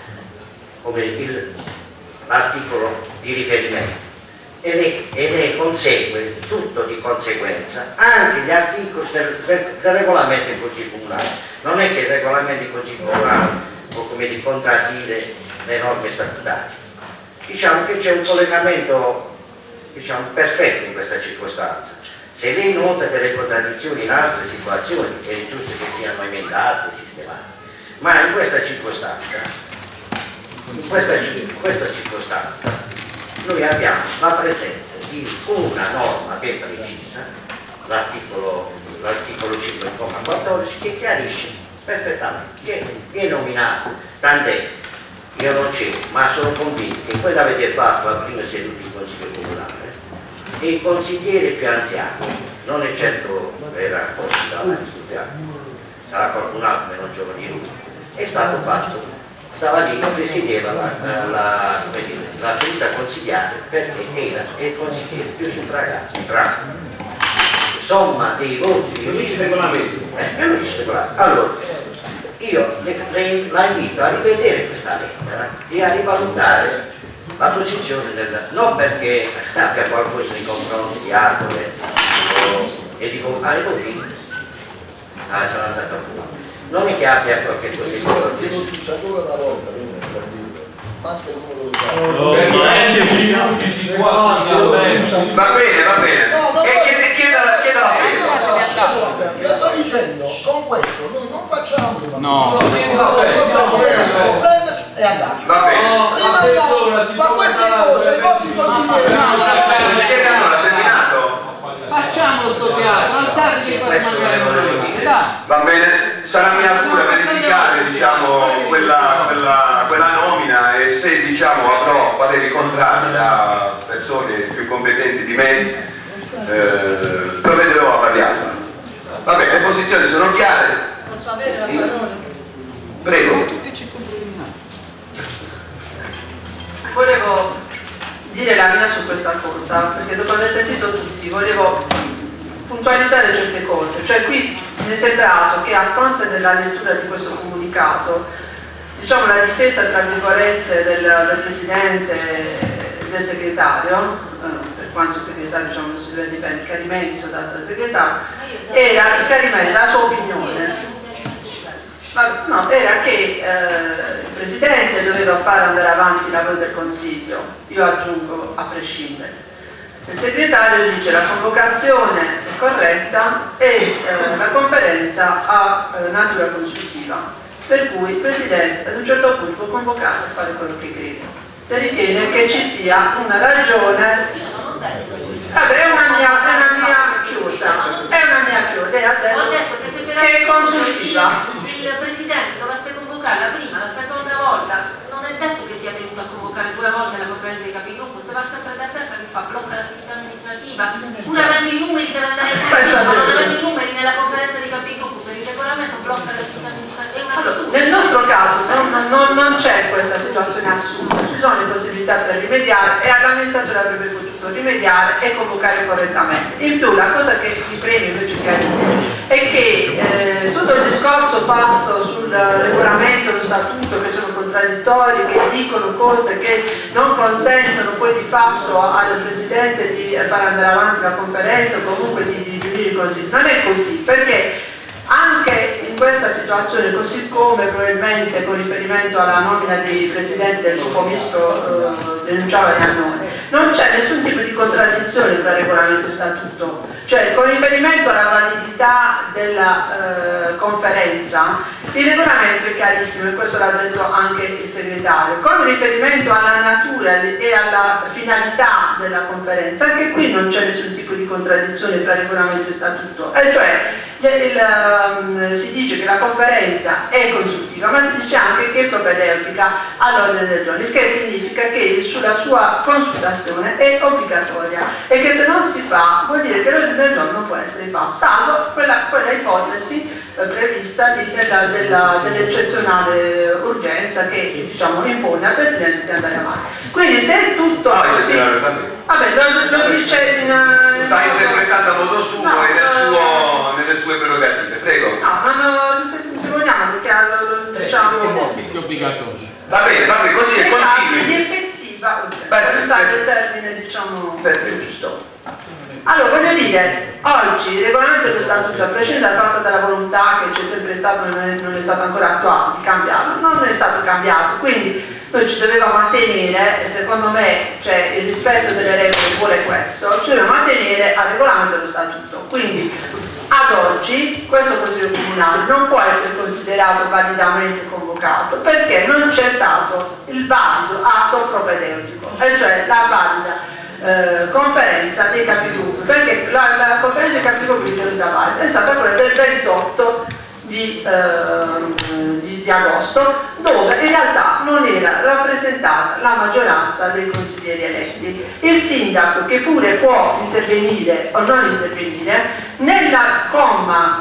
l'articolo di riferimento ed è consegue tutto di conseguenza anche gli articoli del regolamento del Consiglio Comunale. Non è che il regolamento del Consiglio Comunale può come contraddire le norme statutarie. Diciamo che c'è un collegamento perfetto in questa circostanza. Se lei nota delle contraddizioni in altre situazioni è giusto che siano emendate e sistemate, ma in questa circostanza noi abbiamo la presenza di una norma ben precisa, l'articolo 5,14, che chiarisce perfettamente, che viene nominato, tant'è, io non c'ero, ma sono convinto che voi l'avete fatto alla prima seduta del Consiglio Comunale, e il consigliere più anziano non è certo era sarà qualcun altro meno giovane di lui, è stato fatto, stava lì, presiedeva la seduta consigliare perché era il consigliere più suffragato tra somma dei voti di lista. Allora io la invito a rivedere questa lettera e a rivalutare la posizione non perché abbia qualcosa nei confronti di Arbore e di sono andato a fuoco, non è che abbia qualche cosa di chiedo scusa ancora una volta, per dire, manca il numero di Va bene. Chieda la la sto dicendo, con questo noi non facciamo e andarci. Va bene. Ma queste cose i vostri consiglieri Facciamolo sto piano, non sai che Va bene, sarà mia cura verificare quella nomina e se avrò pareri contrari da persone più competenti di me provvederò a variarla. Va bene, le posizioni sono chiare. Posso avere la parola? Prego. Volevo dire la mia su questa cosa, perché dopo aver sentito tutti volevo puntualizzare certe cose. Cioè qui mi è sembrato che a fronte della lettura di questo comunicato, la difesa tra virgolette del Presidente e del Segretario, per quanto il Segretario non si deve difendere, il chiarimento dato dal Segretario, era il chiarimento, la sua opinione. No, era che il Presidente doveva fare andare avanti i lavori del Consiglio, io aggiungo a prescindere, Il segretario dice la convocazione è corretta e la conferenza ha natura consultiva, per cui il Presidente ad un certo punto può convocare e fare quello che crede. Se ritiene che ci sia una ragione, vabbè, è una mia chiusa, lei ha detto che se per che è consultiva. il Presidente dovesse convocarla prima, la seconda volta, non è detto che sia tenuto a convocare 2 volte la conferenza dei capigruppo, se va sempre da sempre che fa, blocca l'attività amministrativa, pur avendo i numeri per andare in consiglio, non avendo i numeri nella conferenza dei capigruppo, per il regolamento blocca l'attività amministrativa. Nel nostro caso non c'è questa situazione assurda, ci sono le possibilità per rimediare e l'amministrazione avrebbe potuto rimediare e convocare correttamente. In più la cosa che mi preme invece è che tutto il discorso fatto sul regolamento, lo statuto, che sono contraddittori, che dicono cose che non consentono poi di fatto al Presidente di far andare avanti la conferenza o comunque di riunire il Consiglio, non è così, perché anche in questa situazione, così come probabilmente con riferimento alla nomina dei presidenti del gruppo misto denunciava Iannone, non c'è nessun tipo di contraddizione tra regolamento e statuto, cioè con riferimento alla validità della conferenza il regolamento è chiarissimo e questo l'ha detto anche il segretario, con riferimento alla natura e alla finalità della conferenza anche qui non c'è nessun tipo di contraddizione tra regolamento e statuto, e cioè si dice che la conferenza è consultiva ma si dice anche che è propedeutica all'ordine del giorno, il che significa che sulla sua consultazione è obbligatoria e che se non si fa vuol dire che l'ordine del giorno non può essere fatto, salvo quella ipotesi prevista dell'eccezionale urgenza che diciamo impone al Presidente di andare avanti. Quindi se è tutto così, vabbè, lo dice sta interpretando a modo suo e nelle sue prerogative, prego. No, se vogliamo, perché diciamo obbligatorio. Va bene, così è continui. di effettiva urgenza, usare il termine diciamo giusto. Allora voglio dire, oggi il regolamento dello statuto, a prescindere dal fatto della volontà che c'è sempre stato non è stato ancora attuato di cambiarlo, non è stato cambiato, quindi noi ci dovevamo attenere, e secondo me cioè, il rispetto delle regole vuole questo, ci dovevamo attenere al regolamento dello statuto, quindi ad oggi questo Consiglio Comunale non può essere considerato validamente convocato perché non c'è stato il valido atto propedeutico, e cioè la valida conferenza dei capigruppo, perché la conferenza dei capigruppo di tenuta valida è stata quella del 28 di agosto, dove in realtà non era rappresentata la maggioranza dei consiglieri eletti. Il sindaco, che pure può intervenire o non intervenire, nella comma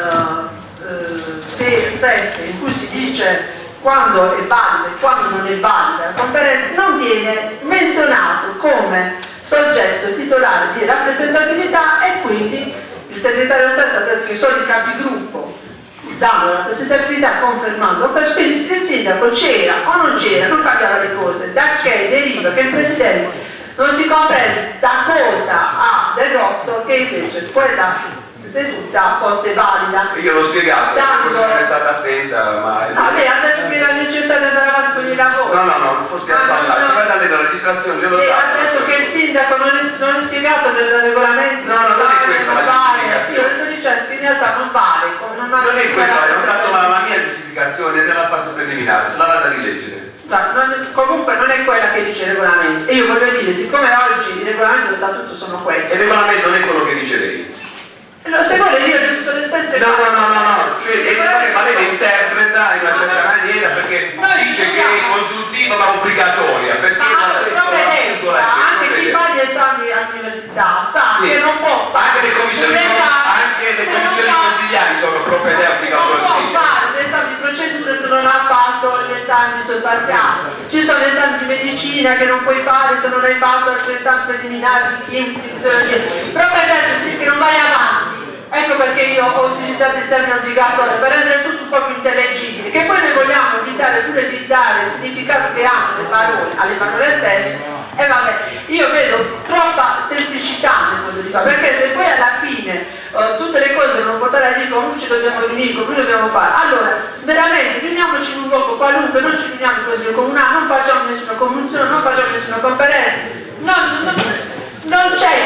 7 in cui si dice quando è valida e quando non è valida la conferenza, non viene menzionato come soggetto titolare di rappresentatività e quindi il segretario stesso ha detto che sono i capigruppo danno la rappresentatività confermando, quindi il sindaco c'era o non c'era, non cambiava le cose, da che deriva che il Presidente non si comprende da cosa ha dedotto che invece quella seduta fosse valida. Io l'ho spiegato, forse non è stata attenta, ma... No, lei ha detto che era necessario andare avanti con i lavori. No, forse ha sbagliato, si va a dare la registrazione, io l'ho lei dato. Ha detto che il sindaco non è spiegato nel regolamento. No, non è questa la giustificazione. Io le sto dicendo che in realtà non vale. Non è questa, è stata la mia giustificazione nella fase preliminare, se la vado a rileggere. Comunque non è quella che dice il regolamento. E io voglio dire, siccome oggi i regolamenti dello statuto sono questi. Il regolamento non è quello che dice lei. Se vuole io sono le stesse cose. No, cioè ma lei le interpreta in una certa maniera perché dice che è consultiva ma obbligatoria, perché anche chi fa gli esami all'università sa che non può anche le commissioni consigliari sono propedeutiche a non può fare l'esame di procedure se non ha fatto gli esami sostanziali. Ci sono esami di medicina che non puoi fare se non hai fatto gli esami preliminari di chimica, propedeutico che non vai avanti. Ecco perché io ho utilizzato il termine obbligatorio per rendere tutto un po' più intellegibile, che poi noi vogliamo evitare pure di dare il significato che hanno le parole alle parole stesse, e vabbè, io vedo troppa semplicità nel modo di fare, perché se poi alla fine tutte le cose non potrai dire come ci dobbiamo riunire, come dobbiamo fare, allora veramente riuniamoci in un luogo qualunque, non ci riuniamo in Consiglio Comunale, non facciamo nessuna convenzione, non facciamo nessuna conferenza, non c'è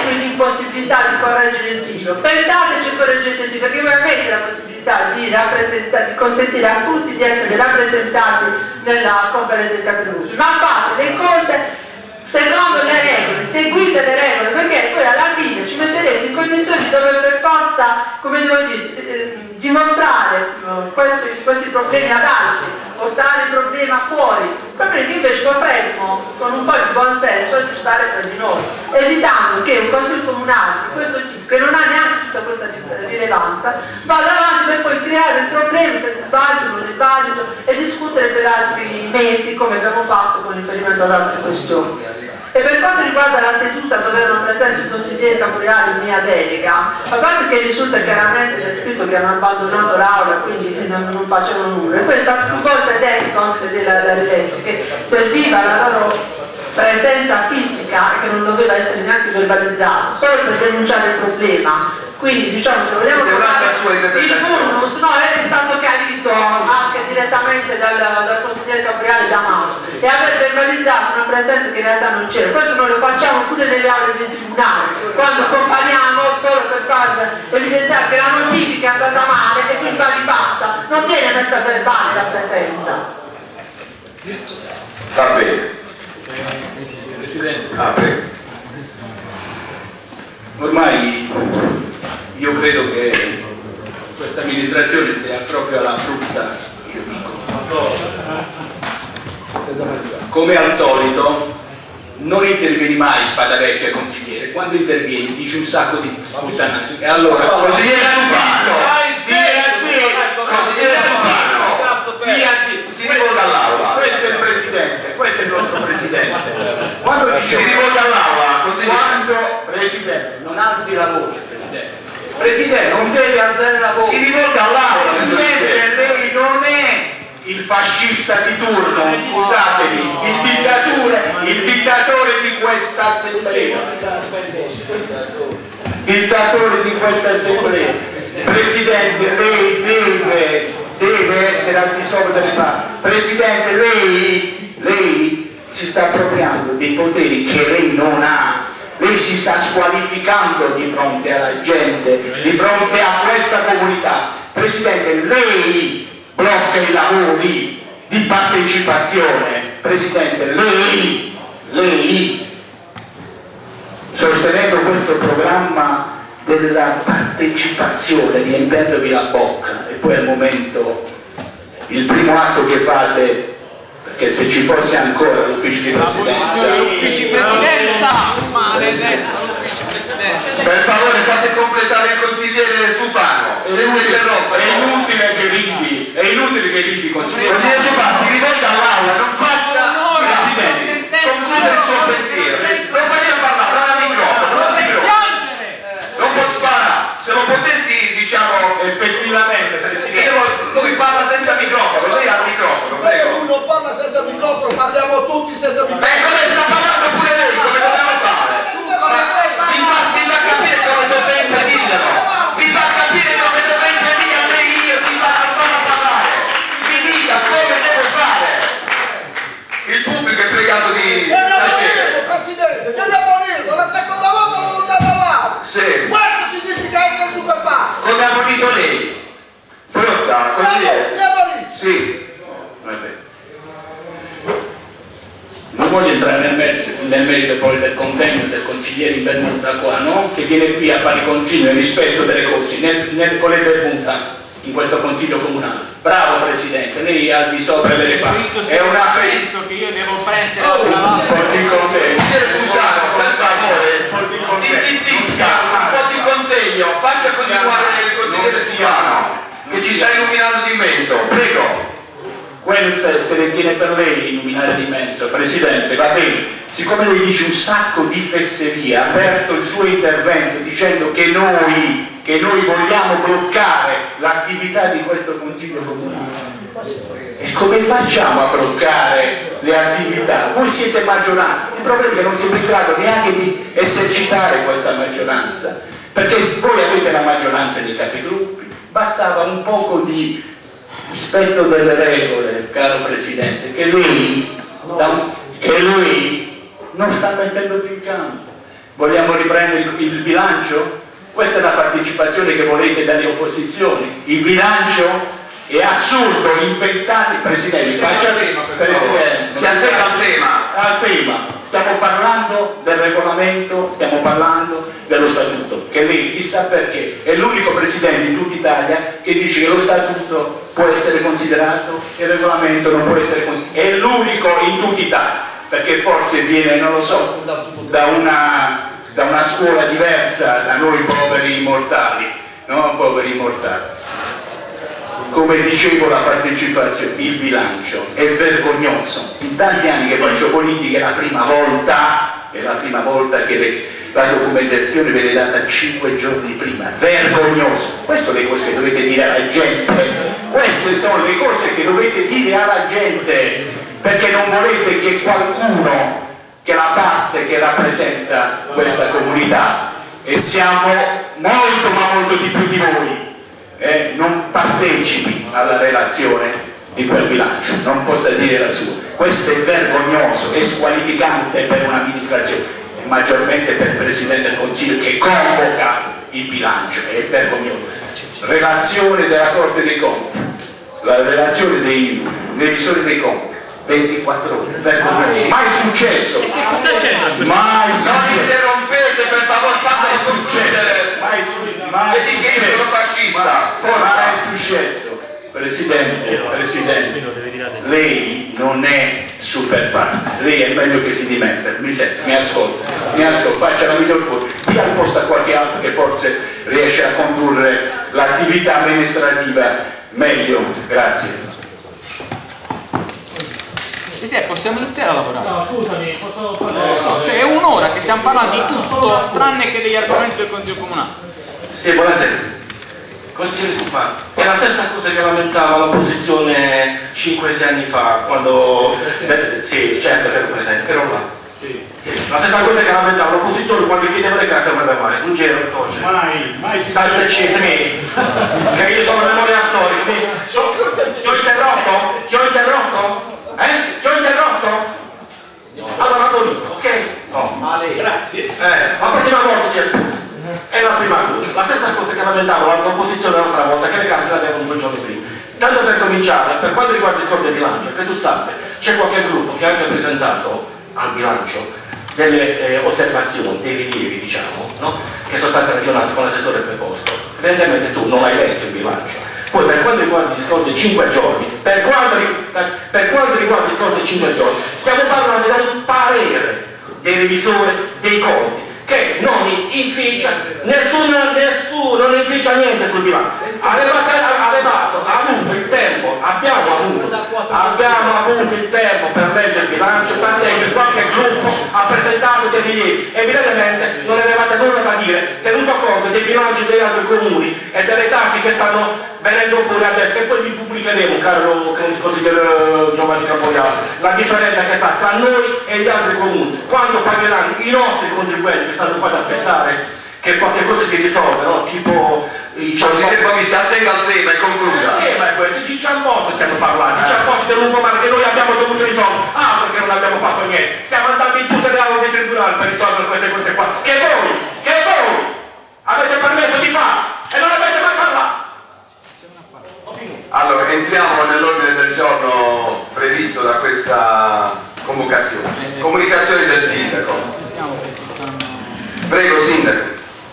possibilità di correggere il tiro. Pensateci e correggete il tiro, perché voi avete la possibilità di consentire a tutti di essere rappresentati nella conferenza dei capigruppo, ma fate le cose secondo le regole, seguite le regole, perché poi alla fine ci metterete in condizioni di dover per forza, come devo dire, dimostrare questi problemi ad altri, portare il problema fuori, problemi che invece potremmo con un po' di buon senso aggiustare fra di noi, evitando che un consiglio comunale di questo tipo, che non ha neanche tutta questa rilevanza, vada avanti per poi creare il problema senza dibattito, non dibattito e discutere per altri mesi come abbiamo fatto con riferimento ad altre questioni. E per quanto riguarda la seduta dove erano presenti i consiglieri caporali in mia delega, a parte che risulta chiaramente descritto che hanno abbandonato l'aula, quindi non facevano nulla, e poi è stato più volte detto anche da rilegge che serviva la loro presenza fisica e che non doveva essere neanche verbalizzata solo per denunciare il problema. Quindi diciamo, se vogliamo trovare il bonus, no, è stato chiarito anche direttamente dal consigliere Capriale D'Amato e aver verbalizzato una presenza che in realtà non c'era. Questo noi lo facciamo pure nelle aule dei tribunali, quando compariamo solo per far evidenziare che la notifica è andata male e quindi va rifatta, non viene messa a verbale la presenza. Va bene. Presidente. Prego. Ormai io credo che questa amministrazione stia proprio alla frutta, io dico. Come al solito non intervieni mai Spadavecchia consigliere, quando intervieni dici un sacco di puttanate. E allora consigliere si rivolga all'aula. Questo è il presidente, questo è il nostro presidente. Quando si rivolga all'aula, quando presidente, non alzi la voce, presidente. Presidente, non deve alzare la voce. Si rivolga all'aula. Presidente, lei non è il fascista di turno, scusatemi, il dittatore di questa assemblea. Dittatore di questa assemblea. Presidente, lei deve essere al di sopra delle parti. Presidente, lei si sta appropriando dei poteri che lei non ha. Lei si sta squalificando di fronte alla gente, di fronte a questa comunità. Presidente, lei blocca i lavori di partecipazione. Presidente, lei sostenendo questo programma della partecipazione, riempendovi la bocca, e poi al momento il primo atto che fate, perché se ci fosse ancora l'ufficio di presidenza, per favore fate completare il consigliere Stufano, se non interrompe. è inutile che ridi consigliere. Consigliere Stufano si rivolga all'aula, non faccia presidente, conclude il suo pensiero, non faccia parlare, non ha microfono, non può sparare, se lo potessi diciamo effettivamente presidente. Lui parla senza microfono, lei ha il microfono, prego. Lui non parla senza microfono, parliamo tutti senza microfono. Come sta parlando pure lei, come dobbiamo fare? Mi fa capire come dovrei impedirlo, mi fa capire come dovrei impedire a lei io di farla parlare, mi dica come devo fare. Il pubblico è pregato di tacere. Presidente, vieni a morire, la seconda volta non lo date avanti. Sì. Questo significa essere super padre. Come ha voluto lei? Forza, consigliere. Sì. Non voglio entrare nel merito poi del contegno del consigliere intervenuta qua, no? Che viene qui a fare consiglio nel rispetto delle cose, con le pergunta in questo consiglio comunale. Bravo presidente, lei ha al di sopra delle parti. È un appello che io devo prendere un po' di contegno. Consigliere Fusaro, per favore, si zittisca, un po' di contegno, faccia continuare il consigliere Stefano, che ci sta illuminando di mezzo, prego. Questa se ne tiene per lei illuminare di mezzo, presidente, va bene. Siccome lei dice un sacco di fesserie, ha aperto il suo intervento dicendo che noi vogliamo bloccare l'attività di questo consiglio comunale. E come facciamo a bloccare le attività? Voi siete maggioranza, il problema è che non siete in grado neanche di esercitare questa maggioranza, perché voi avete la maggioranza dei capigruppi, bastava un poco di rispetto delle regole, caro Presidente, che lui non sta mettendo più in campo. Vogliamo riprendere il bilancio? Questa è la partecipazione che volete dalle opposizioni. Il bilancio è assurdo in 20 anni. Presidente, si attenta al tema. Stiamo parlando del regolamento, stiamo parlando dello statuto, che lei chissà perché è l'unico presidente in tutta Italia che dice che lo statuto può essere considerato e il regolamento non può essere considerato. È l'unico in tutta Italia, perché forse viene, non lo so, da una scuola diversa da noi poveri immortali, no? Poveri immortali. Come dicevo, la partecipazione, il bilancio è vergognoso. In tanti anni che faccio politica è la prima volta che la documentazione viene data 5 giorni prima. Vergognoso. Queste sono le cose che dovete dire alla gente. Queste sono le cose che dovete dire alla gente, perché non volete che qualcuno, che la parte che rappresenta questa comunità, e siamo molto ma molto di più di voi, non partecipi alla relazione di quel bilancio, non possa dire la sua. Questo è vergognoso, è squalificante per un'amministrazione e maggiormente per il Presidente del Consiglio che convoca il bilancio, è vergognoso. Relazione della Corte dei Conti, la relazione dei revisori dei conti, 24 ore, vergognoso, mai successo. Mai successo. Non interrompete, per favore, fatelo succedere. Mai successo. Presidente, lei non è super partner, lei è meglio che si dimetta, mi ascolta, faccia la miglior cosa, dia il posto a qualche altro che forse riesce a condurre l'attività amministrativa meglio, grazie. Possiamo iniziare a lavorare? No, scusami, posso fare... Cioè è un'ora che stiamo parlando di tutto tranne che degli argomenti del Consiglio Comunale. Sì, buonasera. Consigliere Tufani, è la stessa cosa che lamentava l'opposizione 5-6 anni fa, quando... Sì, certo che ero presente, ero là. Sì. La stessa cosa che lamentava l'opposizione quando chiedeva le carte per male, un giro di cose. Mai state zitti, che io sono memoria storica. Ti ho interrotto? Ti ho interrotto? Ti ho interrotto? Allora vado lì, ok? No. Grazie. La prossima volta si ascolta. È la prima cosa. La stessa cosa che lamentava l'opposizione l'altra volta, che le carte le avevano 2 giorni prima. Tanto per cominciare, per quanto riguarda il discorso del bilancio, che tu sappia, c'è qualche gruppo che ha anche presentato al bilancio delle osservazioni, dei rilievi, diciamo, no? Che sono state ragionate con l'assessore preposto. Evidentemente tu non hai letto il bilancio. Poi per quanto riguarda il discorso dei 5 giorni, per quanto riguarda il discorso dei 5 giorni, stiamo parlando del parere dei revisori dei conti, che non inficia non inficia niente sul bilancio. Abbiamo avuto il tempo per leggere il bilancio, tant'è che qualche gruppo ha presentato dei rilievi. Evidentemente non avevate nulla da dire, tenuto conto dei bilanci degli altri comuni e delle tasse che stanno venendo fuori adesso, e poi vi pubblicheremo, caro consigliere Giovanni Capoiano, la differenza che sta tra noi e gli altri comuni. Quando pagheranno i nostri contribuenti stanno qua ad aspettare che qualche cosa si risolve, no? Tipo i ciambotti. Poi mi si attenga al tema e concluda. Il tema è questo, di ciambotti stiamo parlando, di ciambotti del lungomare che noi abbiamo dovuto risolvere, perché non abbiamo fatto niente. Stiamo andando in tutte le aule dei tribunali per risolvere queste cose qua, che voi avete permesso di fare e non avete mai parlato. Allora, entriamo nell'ordine del giorno previsto da questa convocazione. Comunicazioni del sindaco. Prego, sindaco.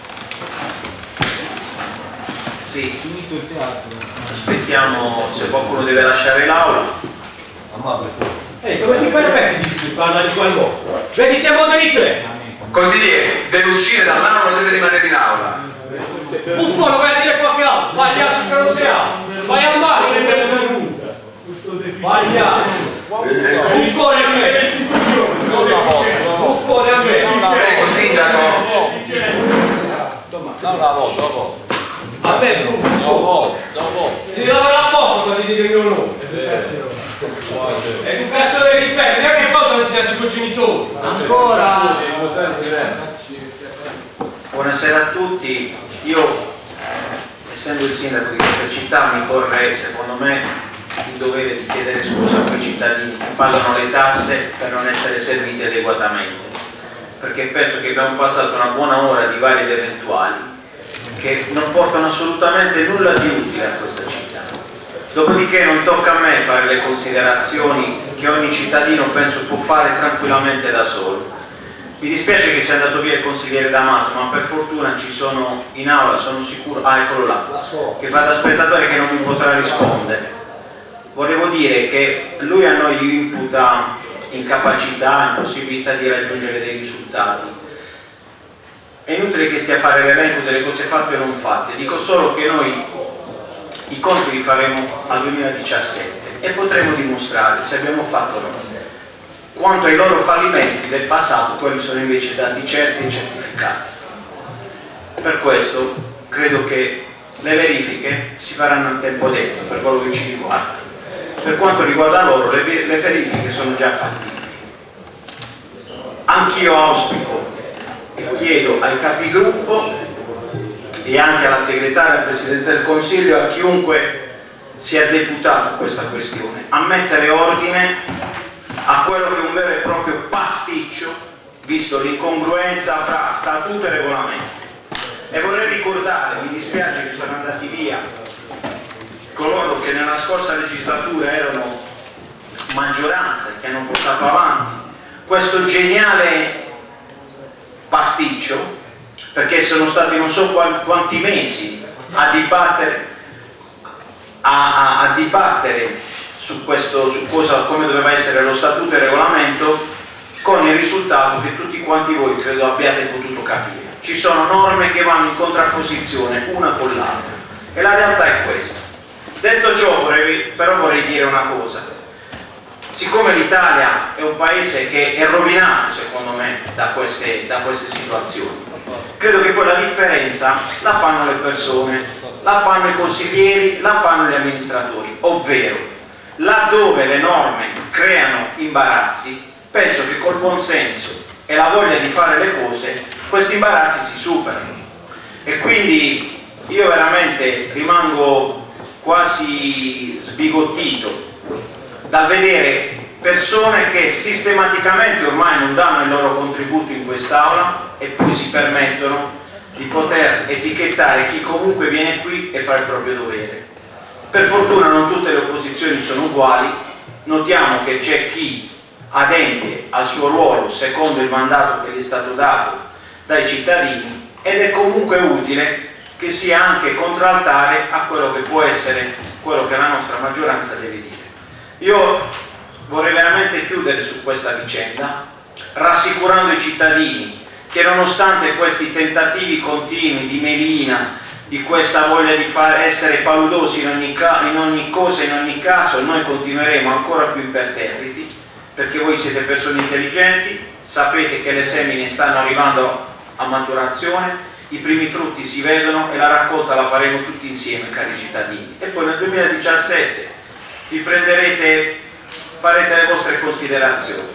Sì, aspettiamo se qualcuno deve lasciare l'aula. Come ti permetti di parlare di quel modo? Vedi, siamo dei 3. Consigliere, deve uscire dall'aula o deve rimanere in aula? Buffone, vai a dire qualche altro. Pagliaccio che non siamo. Vai al mare, non è venuta. Pagliaccio. Buffone a me. Buffone a me. Prego, sindaco. Dopo. A me dopo. Ti lavora a poco quando ti dico il mio nome. Educazione e rispetto, neanche cosa hanno insegnato i tuoi genitori. Ancora. Buonasera a tutti. Io, essendo il sindaco di questa città, mi corre, secondo me, il dovere di chiedere scusa a quei cittadini che pagano le tasse per non essere serviti adeguatamente. perché penso che abbiamo passato una buona ora di vari ed eventuali che non portano assolutamente nulla di utile a questa città. Dopodiché non tocca a me fare le considerazioni che ogni cittadino penso può fare tranquillamente da solo. Mi dispiace che sia andato via il consigliere D'Amato, ma per fortuna ci sono in aula, sono sicuro, eccolo là, che fa da spettatore che non mi potrà rispondere. Volevo dire che lui a noi imputa incapacità, impossibilità di raggiungere dei risultati. È inutile che stia a fare l'elenco delle cose fatte e non fatte, dico solo che noi i conti li faremo al 2017 e potremo dimostrare se abbiamo fatto o no. Quanto ai loro fallimenti del passato, quelli sono invece dati certi e certificati. Per questo credo che le verifiche si faranno a tempo detto per quello che ci riguarda. Per quanto riguarda loro, le verifiche sono già fattibili. Anch'io auspico e chiedo ai capigruppo e anche alla segretaria, al Presidente del Consiglio e a chiunque sia deputato a questa questione a mettere ordine a quello che è un vero e proprio pasticcio, visto l'incongruenza fra statuto e regolamento. E vorrei ricordare, mi dispiace che sono andati via coloro che nella scorsa legislatura erano maggioranza e che hanno portato avanti questo geniale pasticcio, perché sono stati non so quanti mesi a dibattere su cosa, come doveva essere lo statuto e il regolamento, con il risultato che tutti quanti voi credo abbiate potuto capire. Ci sono norme che vanno in contrapposizione una con l'altra e la realtà è questa. Detto ciò però vorrei dire una cosa: siccome l'Italia è un paese che è rovinato secondo me da queste situazioni, credo che poi la differenza la fanno le persone, la fanno i consiglieri, la fanno gli amministratori, ovvero laddove le norme creano imbarazzi, penso che col buon senso e la voglia di fare le cose questi imbarazzi si superano. E quindi io veramente rimango quasi sbigottito dal vedere persone che sistematicamente ormai non danno il loro contributo in quest'aula e poi si permettono di poter etichettare chi comunque viene qui e fa il proprio dovere. Per fortuna non tutte le opposizioni sono uguali, notiamo che c'è chi adempie al suo ruolo secondo il mandato che gli è stato dato dai cittadini ed è comunque utile che sia anche contraltare a quello che può essere quello che la nostra maggioranza deve dire. Io vorrei veramente chiudere su questa vicenda rassicurando i cittadini che nonostante questi tentativi continui di melina, di questa voglia di essere paludosi in ogni cosa, in ogni caso, noi continueremo ancora più imperterriti, perché voi siete persone intelligenti, sapete che le semine stanno arrivando a maturazione, i primi frutti si vedono e la raccolta la faremo tutti insieme, cari cittadini. E poi nel 2017 vi prenderete, farete le vostre considerazioni.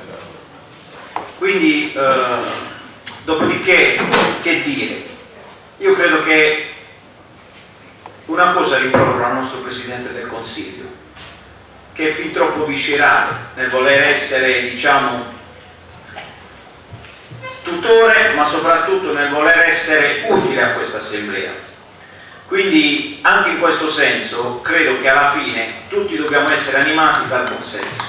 Quindi, dopodiché, che dire? Io credo che una cosa riproporrò al nostro Presidente del Consiglio, che è fin troppo viscerale nel voler essere, diciamo, tutore, ma soprattutto nel voler essere utile a questa Assemblea. Quindi, anche in questo senso, credo che alla fine tutti dobbiamo essere animati dal consenso.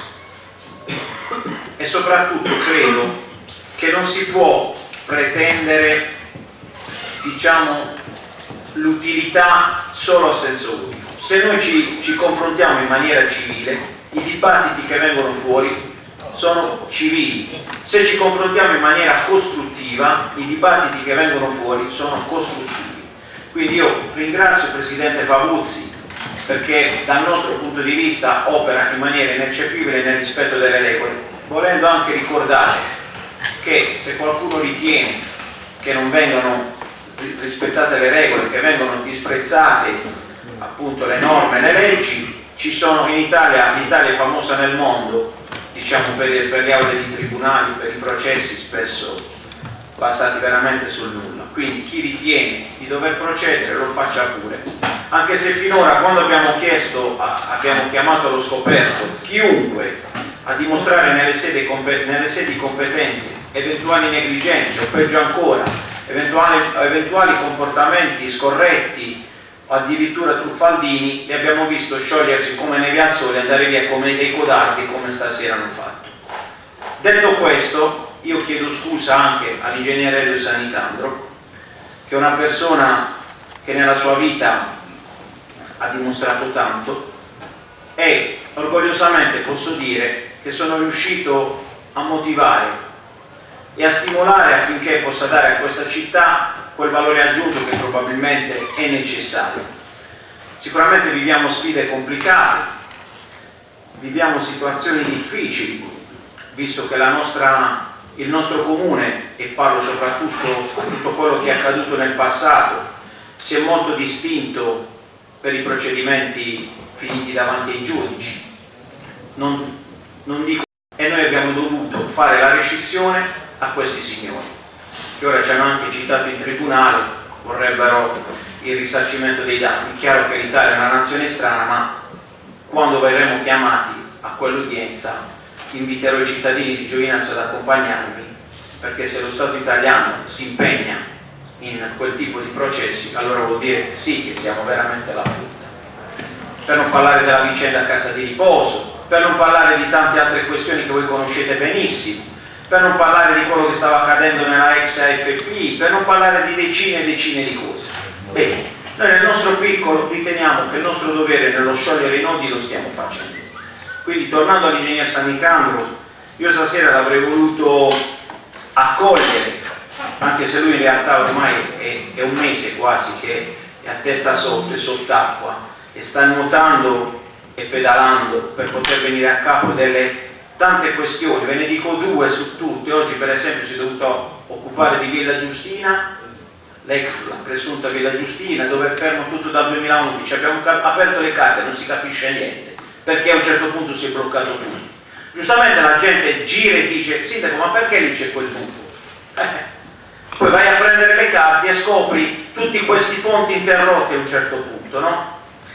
E soprattutto credo che non si può pretendere, diciamo, l'utilità solo a senso unico. Se noi ci confrontiamo in maniera civile, i dibattiti che vengono fuori sono civili. Se ci confrontiamo in maniera costruttiva, i dibattiti che vengono fuori sono costruttivi. Quindi io ringrazio il Presidente Favuzzi perché dal nostro punto di vista opera in maniera ineccepibile nel rispetto delle regole, volendo anche ricordare che se qualcuno ritiene che non vengono rispettate le regole, che vengono disprezzate appunto le norme, le leggi, ci sono in Italia, l'Italia è famosa nel mondo, diciamo per le aule di tribunali, per i processi spesso basati veramente sul nulla. Quindi chi ritiene di dover procedere lo faccia pure, anche se finora quando abbiamo chiamato allo scoperto chiunque a dimostrare nelle sedi competenti eventuali negligenze o peggio ancora eventuali comportamenti scorretti o addirittura truffaldini, li abbiamo visto sciogliersi come nei piazzoli e andare via come dei codardi come stasera hanno fatto. Detto questo, io chiedo scusa anche all'ingegnere Elio Sanicandro, che è una persona che nella sua vita ha dimostrato tanto, e orgogliosamente posso dire che sono riuscito a motivare e a stimolare affinché possa dare a questa città quel valore aggiunto che probabilmente è necessario. Sicuramente viviamo sfide complicate, viviamo situazioni difficili, visto che il nostro comune, e parlo soprattutto a tutto quello che è accaduto nel passato, si è molto distinto per i procedimenti finiti davanti ai giudici. Non dico, e noi abbiamo dovuto fare la rescissione a questi signori, che ora ci hanno anche citato in tribunale, vorrebbero il risarcimento dei danni. È chiaro che l'Italia è una nazione strana, ma quando verremo chiamati a quell'udienza inviterò i cittadini di Giovinazzo ad accompagnarmi, perché se lo Stato italiano si impegna in quel tipo di processi, allora vuol dire sì che siamo veramente alla frutta. Per non parlare della vicenda a Casa di Riposo, per non parlare di tante altre questioni che voi conoscete benissimo, per non parlare di quello che stava accadendo nella ex AFP, per non parlare di decine e decine di cose. Bene, noi nel nostro piccolo riteniamo che il nostro dovere nello sciogliere i nodi lo stiamo facendo. Quindi, tornando all'ingegner Sanicandro, io stasera l'avrei voluto accogliere, anche se lui in realtà ormai è un mese quasi che è a testa sotto e sott'acqua e sta nuotando e pedalando per poter venire a capo delle tante questioni. Ve ne dico due su tutte. Oggi per esempio si è dovuto occupare di Villa Giustina, la presunta Villa Giustina, dove è fermo tutto dal 2011, abbiamo aperto le carte e non si capisce niente, perché a un certo punto si è bloccato tutto. Giustamente la gente gira e dice: sindaco, ma perché lì c'è quel buco? Poi vai a prendere le carte e scopri tutti questi ponti interrotti a un certo punto, no?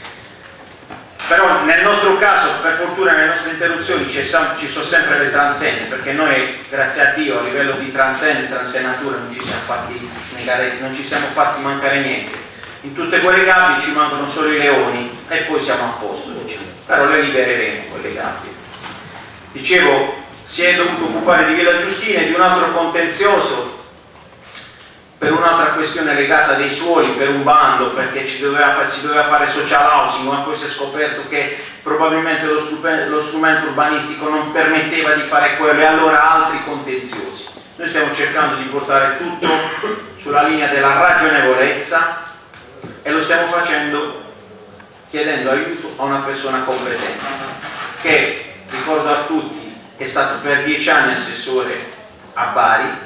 Però nel nostro caso, per fortuna, nelle nostre interruzioni ci sono sempre le transenne, perché noi, grazie a Dio, a livello di transenne e transennatura non ci siamo fatti mancare niente. In tutte quelle gabbie ci mancano solo i leoni e poi siamo a posto, diciamo. Però le libereremo quelle gabbie. Dicevo, si è dovuto occupare di Villa Giustina e di un altro contenzioso per un'altra questione legata dei suoli, per un bando, perché si doveva fare social housing, ma poi si è scoperto che probabilmente lo strumento urbanistico non permetteva di fare quello, e allora altri contenziosi. Noi stiamo cercando di portare tutto sulla linea della ragionevolezza e lo stiamo facendo chiedendo aiuto a una persona competente che, ricordo a tutti, è stato per 10 anni assessore a Bari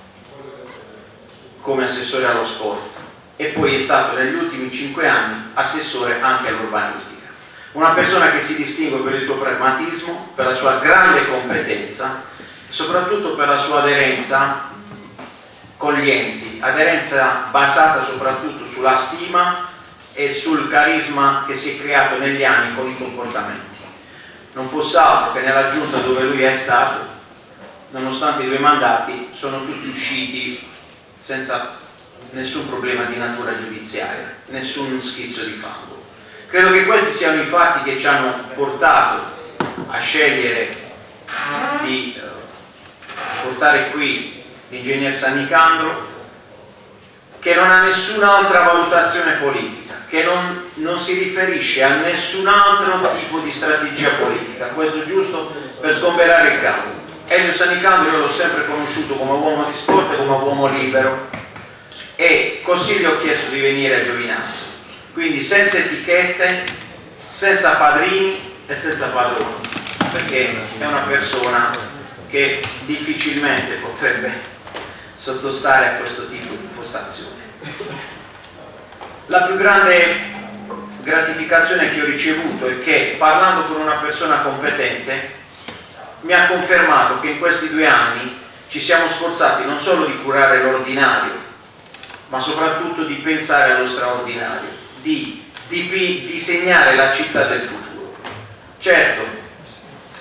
come assessore allo sport e poi è stato negli ultimi 5 anni assessore anche all'urbanistica. Una persona che si distingue per il suo pragmatismo, per la sua grande competenza e soprattutto per la sua aderenza con gli enti, aderenza basata soprattutto sulla stima e sul carisma che si è creato negli anni con i comportamenti. Non fosse altro che nella giunta dove lui è stato, nonostante i 2 mandati, sono tutti usciti senza nessun problema di natura giudiziaria, nessun schizzo di fango. Credo che questi siano i fatti che ci hanno portato a scegliere di portare qui l'ingegner Sanicandro, che non ha nessun'altra valutazione politica, che non si riferisce a nessun altro tipo di strategia politica, questo giusto per sgomberare il campo. Elio Sanicandro io l'ho sempre conosciuto come uomo di sport e come uomo libero, e così gli ho chiesto di venire a Giovinazzo, quindi senza etichette, senza padrini e senza padroni, perché è una persona che difficilmente potrebbe sottostare a questo tipo di impostazione. La più grande gratificazione che ho ricevuto è che, parlando con una persona competente, mi ha confermato che in questi 2 anni ci siamo sforzati non solo di curare l'ordinario, ma soprattutto di pensare allo straordinario, di disegnare la città del futuro. Certo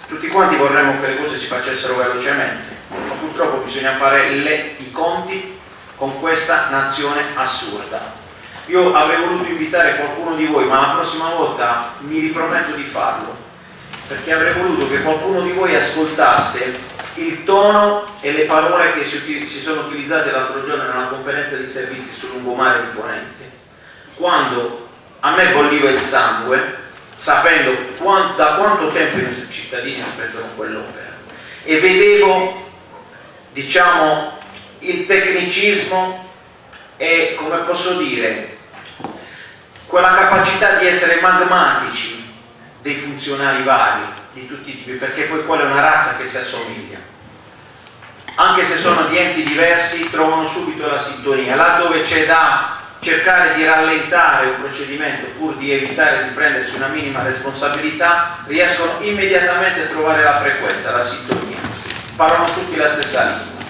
Tutti quanti vorremmo che le cose si facessero velocemente, ma purtroppo bisogna fare i conti con questa nazione assurda. Io avrei voluto invitare qualcuno di voi, ma la prossima volta mi riprometto di farlo, perché avrei voluto che qualcuno di voi ascoltasse il tono e le parole che si sono utilizzate l'altro giorno nella conferenza di servizi sul lungomare di Ponente, quando a me bolliva il sangue sapendo da quanto tempo i nostri cittadini aspettano quell'opera, e vedevo, diciamo, il tecnicismo e, come posso dire, quella capacità di essere magmatici dei funzionari vari di tutti i tipi, perché poi quella è una razza che si assomiglia, anche se sono di enti diversi, trovano subito la sintonia. Laddove c'è da cercare di rallentare un procedimento pur di evitare di prendersi una minima responsabilità, riescono immediatamente a trovare la frequenza, la sintonia, parlano tutti la stessa lingua.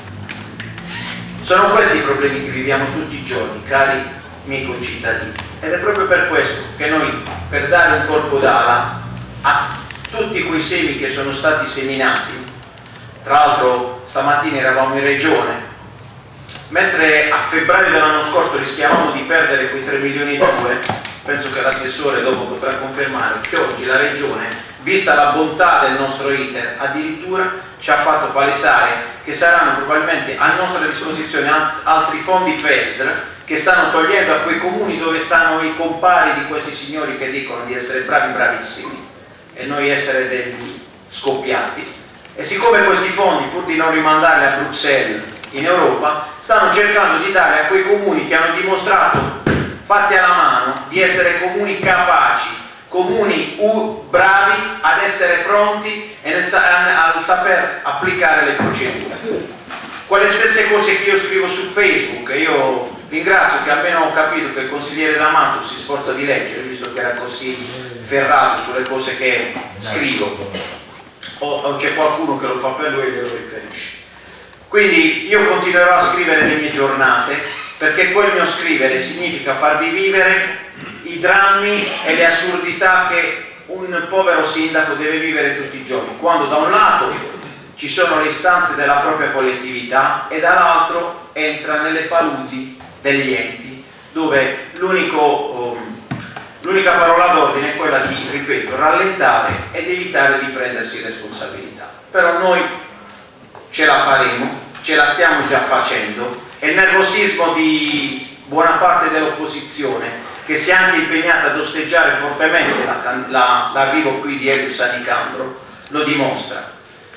Sono questi i problemi che viviamo tutti i giorni, cari miei concittadini, ed è proprio per questo che noi, per dare un colpo d'ala a tutti quei semi che sono stati seminati, tra l'altro stamattina eravamo in regione, mentre a febbraio dell'anno scorso rischiavamo di perdere quei 3 milioni e 2, penso che l'assessore dopo potrà confermare che oggi la regione, vista la bontà del nostro iter, addirittura ci ha fatto palesare che saranno probabilmente a nostra disposizione altri fondi FESR che stanno togliendo a quei comuni dove stanno i compari di questi signori che dicono di essere bravi, bravissimi, e noi essere degli scoppiati. E siccome questi fondi, pur di non rimandarli a Bruxelles in Europa, stanno cercando di dare a quei comuni che hanno dimostrato, fatti alla mano, di essere comuni capaci, comuni bravi ad essere pronti e al saper applicare le procedure. Quelle stesse cose che io scrivo su Facebook, io ringrazio che almeno ho capito che il consigliere D'Amato si sforza di leggere, visto che era così ferrato sulle cose che scrivo, o c'è qualcuno che lo fa per lui e glielo riferisce. Quindi io continuerò a scrivere le mie giornate, perché quel mio scrivere significa farvi vivere i drammi e le assurdità che un povero sindaco deve vivere tutti i giorni, quando da un lato ci sono le istanze della propria collettività e dall'altro entra nelle paludi degli enti, dove l'unica parola d'ordine è quella di, ripeto, rallentare ed evitare di prendersi responsabilità. Però noi ce la faremo, ce la stiamo già facendo, e il nervosismo di buona parte dell'opposizione, che si è anche impegnata ad osteggiare fortemente l'arrivo qui di Elio Sanicandro, lo dimostra.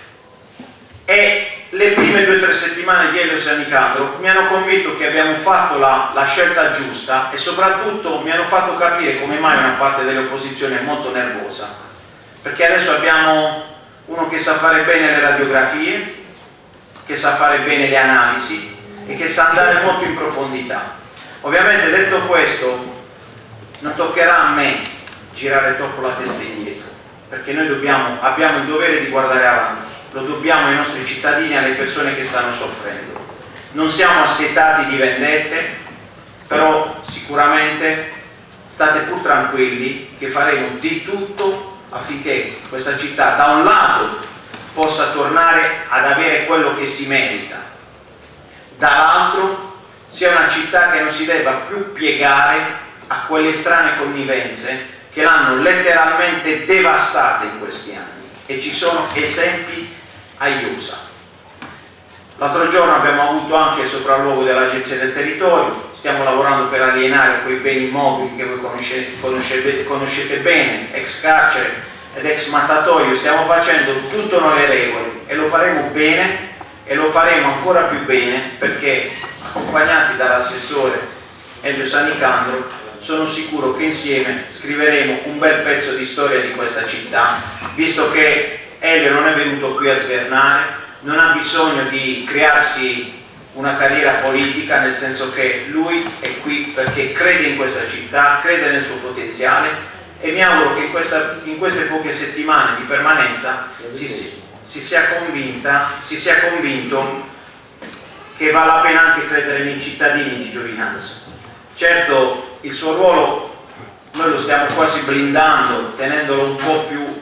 E le prime 2 o 3 settimane di Elio Sanicandro mi hanno convinto che abbiamo fatto la scelta giusta, e soprattutto mi hanno fatto capire come mai una parte dell'opposizione è molto nervosa, perché adesso abbiamo uno che sa fare bene le radiografie, che sa fare bene le analisi e che sa andare molto in profondità. Ovviamente, detto questo, non toccherà a me girare troppo la testa indietro, perché noi abbiamo il dovere di guardare avanti, lo dobbiamo ai nostri cittadini e alle persone che stanno soffrendo. Non siamo assetati di vendette, però sicuramente state pur tranquilli che faremo di tutto affinché questa città, da un lato, possa tornare ad avere quello che si merita, dall'altro sia una città che non si debba più piegare a quelle strane connivenze che l'hanno letteralmente devastata in questi anni, e ci sono esempi a iosa. L'altro giorno abbiamo avuto anche il sopralluogo dell'Agenzia del Territorio, stiamo lavorando per alienare quei beni immobili che voi conoscete bene, ex carcere ed ex mattatoio. Stiamo facendo tutto nelle regole e lo faremo bene, e lo faremo ancora più bene perché, accompagnati dall'assessore Elio Sanicandro, sono sicuro che insieme scriveremo un bel pezzo di storia di questa città, visto che Elio non è venuto qui a svernare, non ha bisogno di crearsi una carriera politica, nel senso che lui è qui perché crede in questa città, crede nel suo potenziale, e mi auguro che in queste poche settimane di permanenza si sia convinto che vale la pena anche credere nei cittadini di Giovinazzo. Certo, il suo ruolo noi lo stiamo quasi blindando, tenendolo un po' più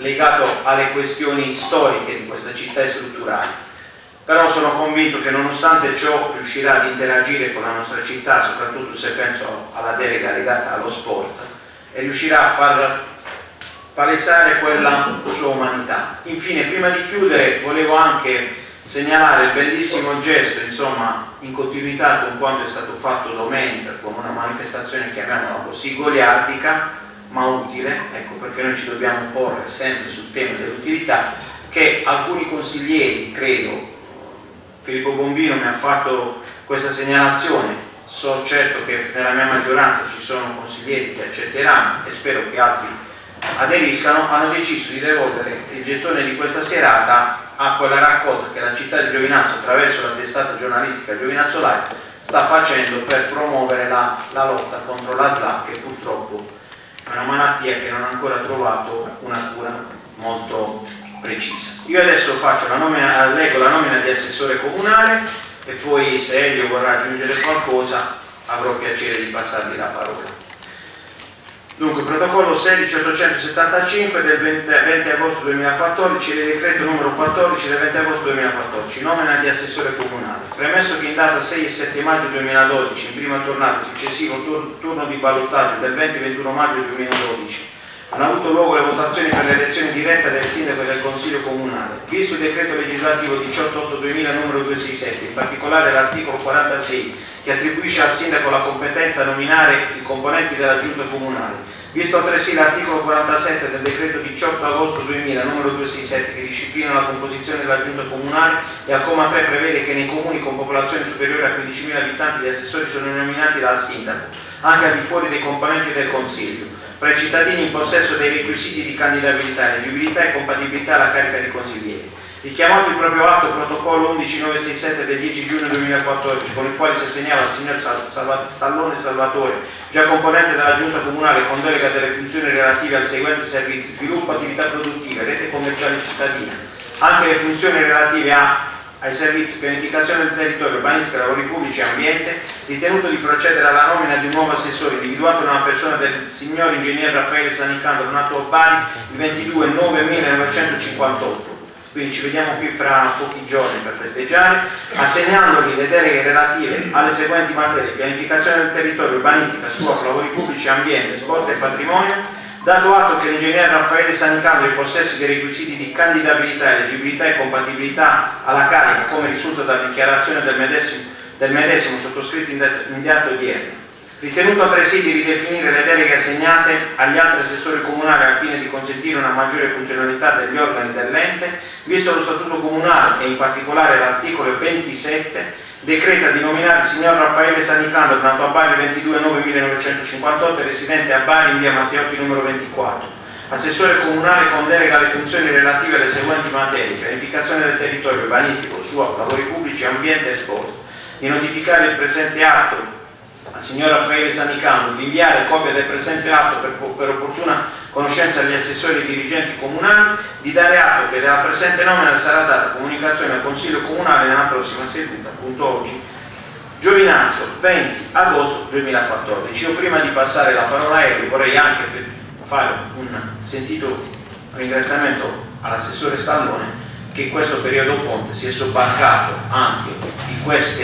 legato alle questioni storiche di questa città e strutturali. Però sono convinto che nonostante ciò riuscirà ad interagire con la nostra città, soprattutto se penso alla delega legata allo sport, e riuscirà a far palesare quella sua umanità. Infine, prima di chiudere, volevo anche segnalare il bellissimo gesto, insomma, in continuità con quanto è stato fatto domenica, con una manifestazione, chiamiamola così, goliardica, ma utile, ecco, perché noi ci dobbiamo porre sempre sul tema dell'utilità, che alcuni consiglieri, credo, Filippo Bombino mi ha fatto questa segnalazione, so certo che nella mia maggioranza ci sono consiglieri che accetteranno e spero che altri aderiscano, hanno deciso di devolvere il gettone di questa serata a quella raccolta che la città di Giovinazzo, attraverso la testata giornalistica Giovinazzo Live, sta facendo per promuovere la lotta contro la SLA, che purtroppo è una malattia che non ha ancora trovato una cura molto precisa. Io adesso leggo la nomina di assessore comunale e poi, se Elio vorrà aggiungere qualcosa, avrò piacere di passargli la parola. Dunque, protocollo 16875 del 20 agosto 2014 e decreto numero 14 del 20 agosto 2014, nomina di assessore comunale. Premesso che in data 6 e 7 maggio 2012, in prima tornata successivo turno di ballottaggio del 20-21 maggio 2012, hanno avuto luogo le votazioni per l'elezione diretta del sindaco e del consiglio comunale. Visto il decreto legislativo 18/8/2000 numero 267, in particolare l'articolo 46, che attribuisce al sindaco la competenza a nominare i componenti della giunta comunale, visto altresì l'articolo 47 del decreto 18 agosto 2000 numero 267, che disciplina la composizione della giunta comunale e al comma 3 prevede che nei comuni con popolazione superiore a 15.000 abitanti gli assessori sono nominati dal sindaco, anche al di fuori dei componenti del consiglio, fra i cittadini in possesso dei requisiti di candidabilità, eleggibilità e compatibilità alla carica di consiglieri. Richiamato il proprio atto protocollo 11967 del 10 giugno 2014, con il quale si assegnava al signor Stallone Salvatore, già componente della giunta comunale con delega delle funzioni relative ai seguenti servizi: sviluppo, attività produttive, rete commerciale cittadina, anche le funzioni relative ai servizi pianificazione del territorio, urbanistica, lavori pubblici e ambiente, ritenuto di procedere alla nomina di un nuovo assessore individuato nella persona del signor ingegner Raffaele Sanicandro, nato a Bari il 22/9/1958. Quindi ci vediamo qui fra pochi giorni per festeggiare, assegnandogli le deleghe relative alle seguenti materie: pianificazione del territorio, urbanistica, SUAP, lavori pubblici, ambiente, sport e patrimonio, dato atto che l'ingegner Raffaele Sanicandro è in possesso dei requisiti di candidabilità, eleggibilità e compatibilità alla carica, come risulta dalla dichiarazione del medesimo sottoscritto in data odierna. Ritenuto altresì di ridefinire le deleghe assegnate agli altri assessori comunali al fine di consentire una maggiore funzionalità degli organi dell'ente, visto lo statuto comunale e in particolare l'articolo 27, decreta di nominare il signor Raffaele Sanicandro, nato a Bari il 22/9/1958 e residente a Bari in via Matteotti numero 24, assessore comunale con delega alle funzioni relative alle seguenti materie: pianificazione del territorio, urbanistico, SUAP, lavori pubblici, ambiente e sport, di notificare il presente atto al signor Raffaele Sanicandro, di inviare copia del presente atto per opportuna conoscenza agli assessori e dirigenti comunali, di dare atto che della presente nomina sarà data comunicazione al Consiglio Comunale nella prossima seduta, appunto oggi, Giovinazzo, 20 agosto 2014. Io prima di passare la parola a Elio vorrei anche fare un sentito ringraziamento all'assessore Stallone, che in questo periodo ponte si è sobbarcato anche di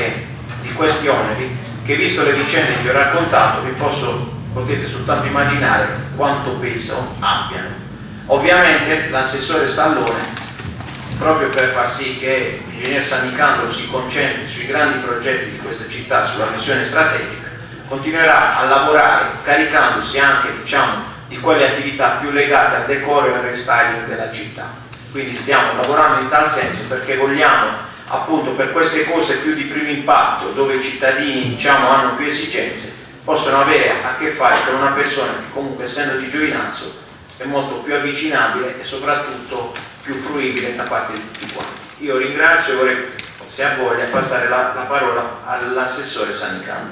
questi oneri, che visto le vicende che ho raccontato potete soltanto immaginare quanto peso abbiano. Ovviamente l'assessore Stallone, proprio per far sì che l'ingegner Sanicandro si concentri sui grandi progetti di questa città, sulla missione strategica, continuerà a lavorare caricandosi anche, di quelle attività più legate al decoro e al restyling della città. Quindi stiamo lavorando in tal senso perché vogliamo, appunto, per queste cose più di primo impatto, dove i cittadini hanno più esigenze, possono avere a che fare con una persona che comunque, essendo di Giovinazzo, è molto più avvicinabile e soprattutto più fruibile da parte di tutti quanti. Io ringrazio e vorrei, se ha voglia, passare la parola all'assessore Sanicandro.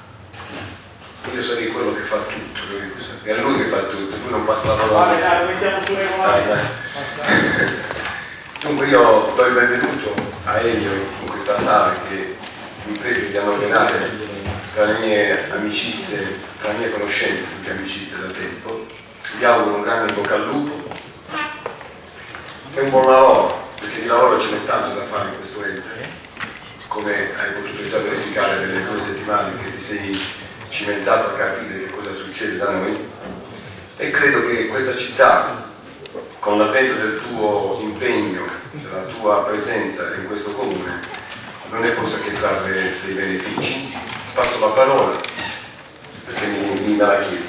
Io sarei quello che fa tutto, è lui che fa tutto, tu non passa la parola. Vale, dai, lo mettiamo su regolare. Dunque io do il benvenuto a Elio in questa sala, che mi pregio di annoverare tra le mie amicizie, tra le mie conoscenze, più che amicizie da tempo. Vi auguro un grande bocca al lupo un buon lavoro, perché di lavoro ce n'è tanto da fare in questo ente, come hai potuto già verificare nelle 2 settimane che ti sei cimentato a capire che cosa succede da noi, e credo che questa città, con l'avvento del tuo impegno, della tua presenza in questo comune, non ne possa che trarre dei benefici. Passo la parola perché mi la chiedi.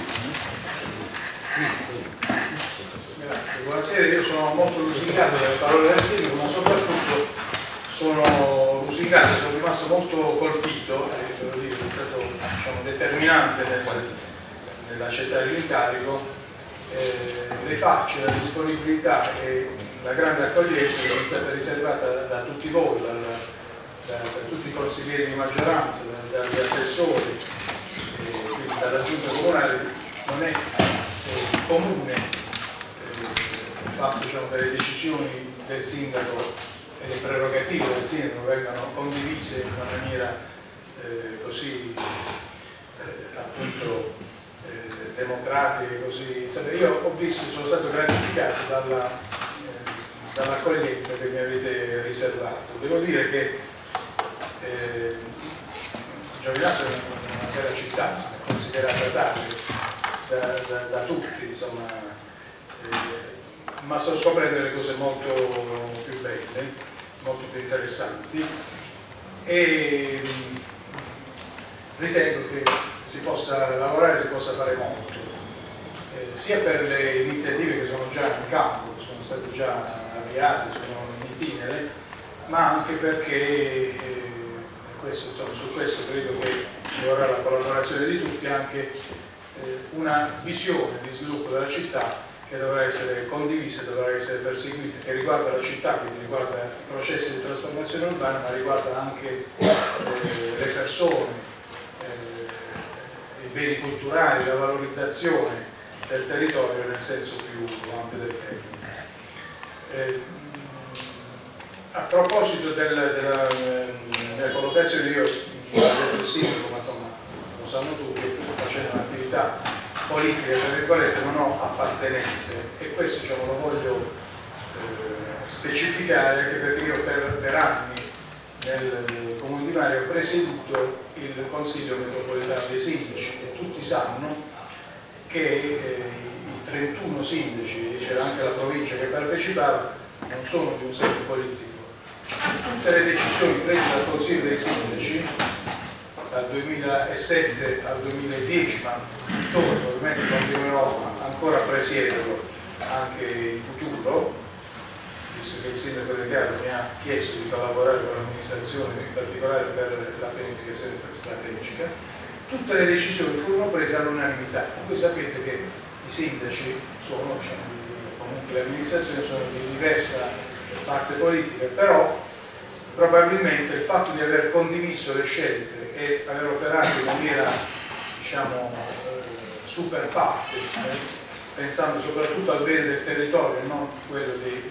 Grazie, buonasera, io sono molto lusingato dalle parole del sindaco, ma soprattutto sono lusingato, sono rimasto molto colpito, devo dire, è stato, diciamo, determinante nell'accettare l'incarico, le facce, la disponibilità e la grande accoglienza che è stata riservata da tutti voi, da tutti i consiglieri di maggioranza, dagli assessori, quindi dalla giunta comunale. Non è comune il fatto, diciamo, che le decisioni del sindaco e le prerogative del sindaco vengano condivise in una maniera così appunto democratica, così. Insomma, io ho visto, sono stato gratificato dall'accoglienza che mi avete riservato. Devo dire che Giovinazzo è una bella città, insomma, è considerata tale da tutti, insomma, ma sto scoprendo delle cose molto più belle, molto più interessanti, e ritengo che si possa lavorare, si possa fare molto, sia per le iniziative che sono già in campo, che sono state già avviate, sono in itinere, ma anche perché insomma, su questo credo che ci vorrà la collaborazione di tutti, anche una visione di sviluppo della città che dovrà essere condivisa, dovrà essere perseguita, che riguarda la città, quindi riguarda i processi di trasformazione urbana, ma riguarda anche le persone, i beni culturali, la valorizzazione del territorio nel senso più ampio del termine. A proposito della collocazione, io ho detto il sindaco, ma insomma lo sanno tutti, facendo un'attività politica, tra virgolette, non ho appartenenze, e questo, diciamo, lo voglio specificare, anche perché io per anni nel Comune di Bari ho presieduto il Consiglio Metropolitano dei Sindaci, e tutti sanno che i 31 sindaci, c'era anche la provincia che partecipava, non sono di un segno politico. Tutte le decisioni prese dal Consiglio dei Sindaci dal 2007 al 2010, ma probabilmente continuerò ancora a presiederlo anche in futuro, visto che il sindaco De Carlo mi ha chiesto di collaborare con l'amministrazione, in particolare per la pianificazione strategica. Tutte le decisioni furono prese all'unanimità. Voi sapete che i sindaci sono, comunque le amministrazioni sono di diversa parte politica, però probabilmente il fatto di aver condiviso le scelte e aver operato in maniera, diciamo, super partes, pensando soprattutto al bene del territorio e non quello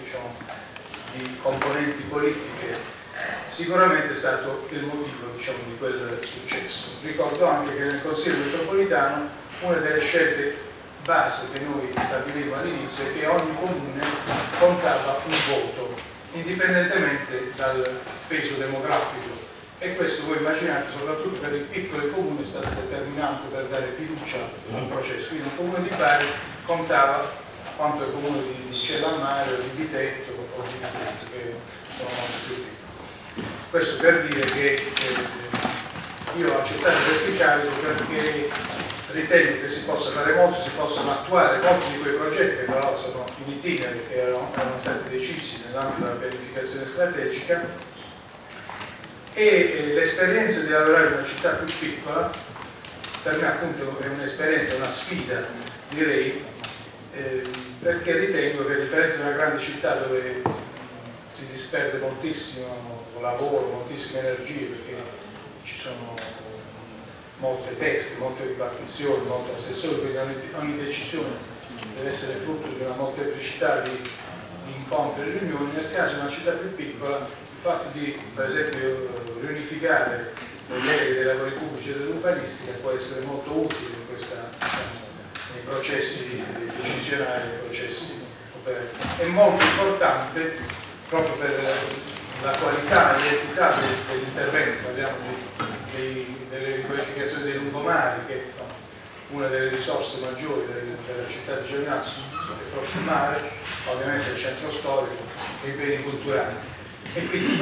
di componenti politiche, sicuramente è stato il motivo, diciamo, di quel successo. Ricordo anche che nel Consiglio metropolitano una delle scelte base che noi stabilimmo all'inizio è che ogni comune contava un voto, indipendentemente dal peso demografico, e questo voi immaginate soprattutto per i piccoli comuni è stato determinante per dare fiducia al processo. Quindi il comune di Bari contava quanto il comune di Cellammare o di Bitetto o di Bitetto, che sono molto più piccoli. Questo per dire che io ho accettato questo incarico perché ritengo che si possa fare molto, si possono attuare molti di quei progetti che però sono in itinere, che erano stati decisi nell'ambito della pianificazione strategica, e l'esperienza di lavorare in una città più piccola per me appunto è un'esperienza, una sfida, direi, perché ritengo che a differenza di una grande città dove si disperde moltissimo lavoro, moltissime energie, perché ci sono molte teste, molte ripartizioni, molti assessori, quindi ogni decisione deve essere frutto di una molteplicità di incontri e riunioni. Nel caso di una città più piccola, il fatto di, per esempio, riunificare le deleghe dei lavori pubblici e dell'urbanistica può essere molto utile in nei processi decisionali, nei processi è molto importante proprio per la qualità e l'equità dell'intervento. Parliamo delle riqualificazioni dei lungomari, che sono una delle risorse maggiori della città di Giovinazzo, è proprio il mare, ovviamente il centro storico e i beni culturali. E quindi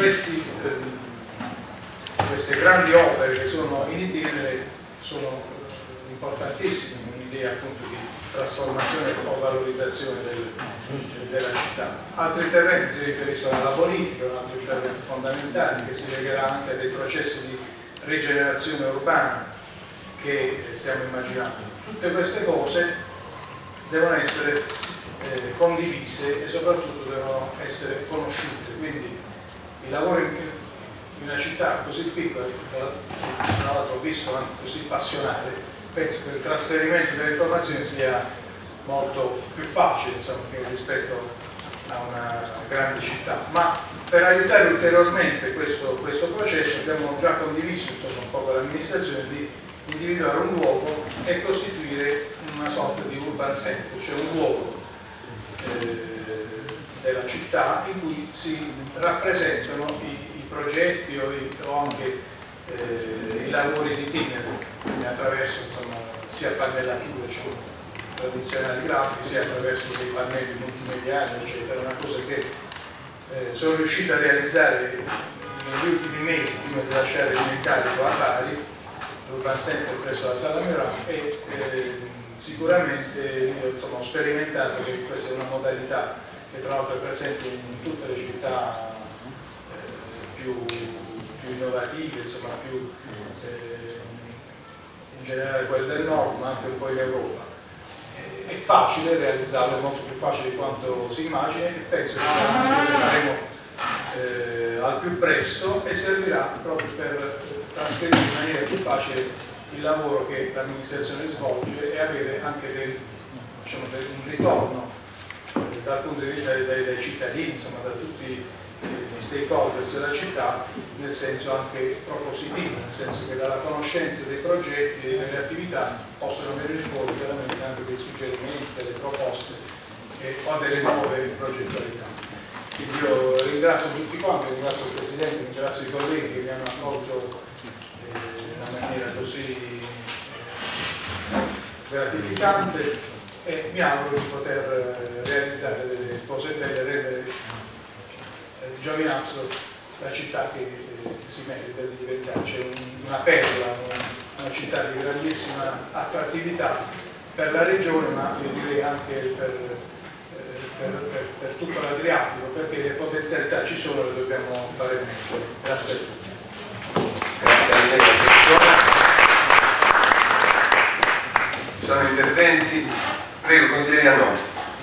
queste grandi opere che sono in itinere sono importantissime, un'idea appunto di trasformazione o valorizzazione della città. Altri interventi si riferiscono alla bonifica, un altro intervento fondamentale che si legherà anche a dei processi di rigenerazione urbana che stiamo immaginando. Tutte queste cose devono essere condivise e soprattutto devono essere conosciute, quindi i lavori in una città così piccola, tra l'altro ho visto anche così passionale, penso che il trasferimento delle informazioni sia molto più facile, insomma, rispetto a una grande città. Ma per aiutare ulteriormente questo processo abbiamo già condiviso un po' con l'amministrazione di individuare un luogo e costituire una sorta di urban center, cioè un luogo della città in cui si rappresentano i progetti o anche i lavori in itinere, quindi attraverso insomma, sia pannellature, cioè tradizionali grafiche, sia attraverso dei pannelli multimediali, eccetera. Una cosa che sono riuscito a realizzare negli ultimi mesi prima di lasciare l'incarico a Bari, l'Urban Center presso la Sala Merà, e sicuramente io insomma, ho sperimentato che questa è una modalità che tra l'altro è presente in tutte le città più innovative, insomma, più in generale quelle del nord, ma anche un po' in Europa. È facile realizzarlo, è molto più facile di quanto si immagina, e penso che lo faremo al più presto, e servirà proprio per trasferire in maniera più facile il lavoro che l'amministrazione svolge e avere anche diciamo, un ritorno dal punto di vista dei cittadini, insomma, da tutti gli stakeholders della città, nel senso anche propositivo, nel senso che dalla conoscenza dei progetti e delle attività possono venire fuori chiaramente anche dei suggerimenti, delle proposte o delle nuove progettualità. Quindi io ringrazio tutti quanti, ringrazio il Presidente, ringrazio i colleghi che mi hanno accolto in una maniera così gratificante, e mi auguro di poter realizzare delle cose belle, rendere Giovinazzo la città che si merita di diventare, cioè una perla, una città di grandissima attrattività per la regione, ma io direi anche per tutto l'Adriatico, perché le potenzialità ci sono e le dobbiamo fare emergere. Grazie a tutti. Grazie a lei, Assessore. Ci sono interventi? Prego, consigliere Annoni.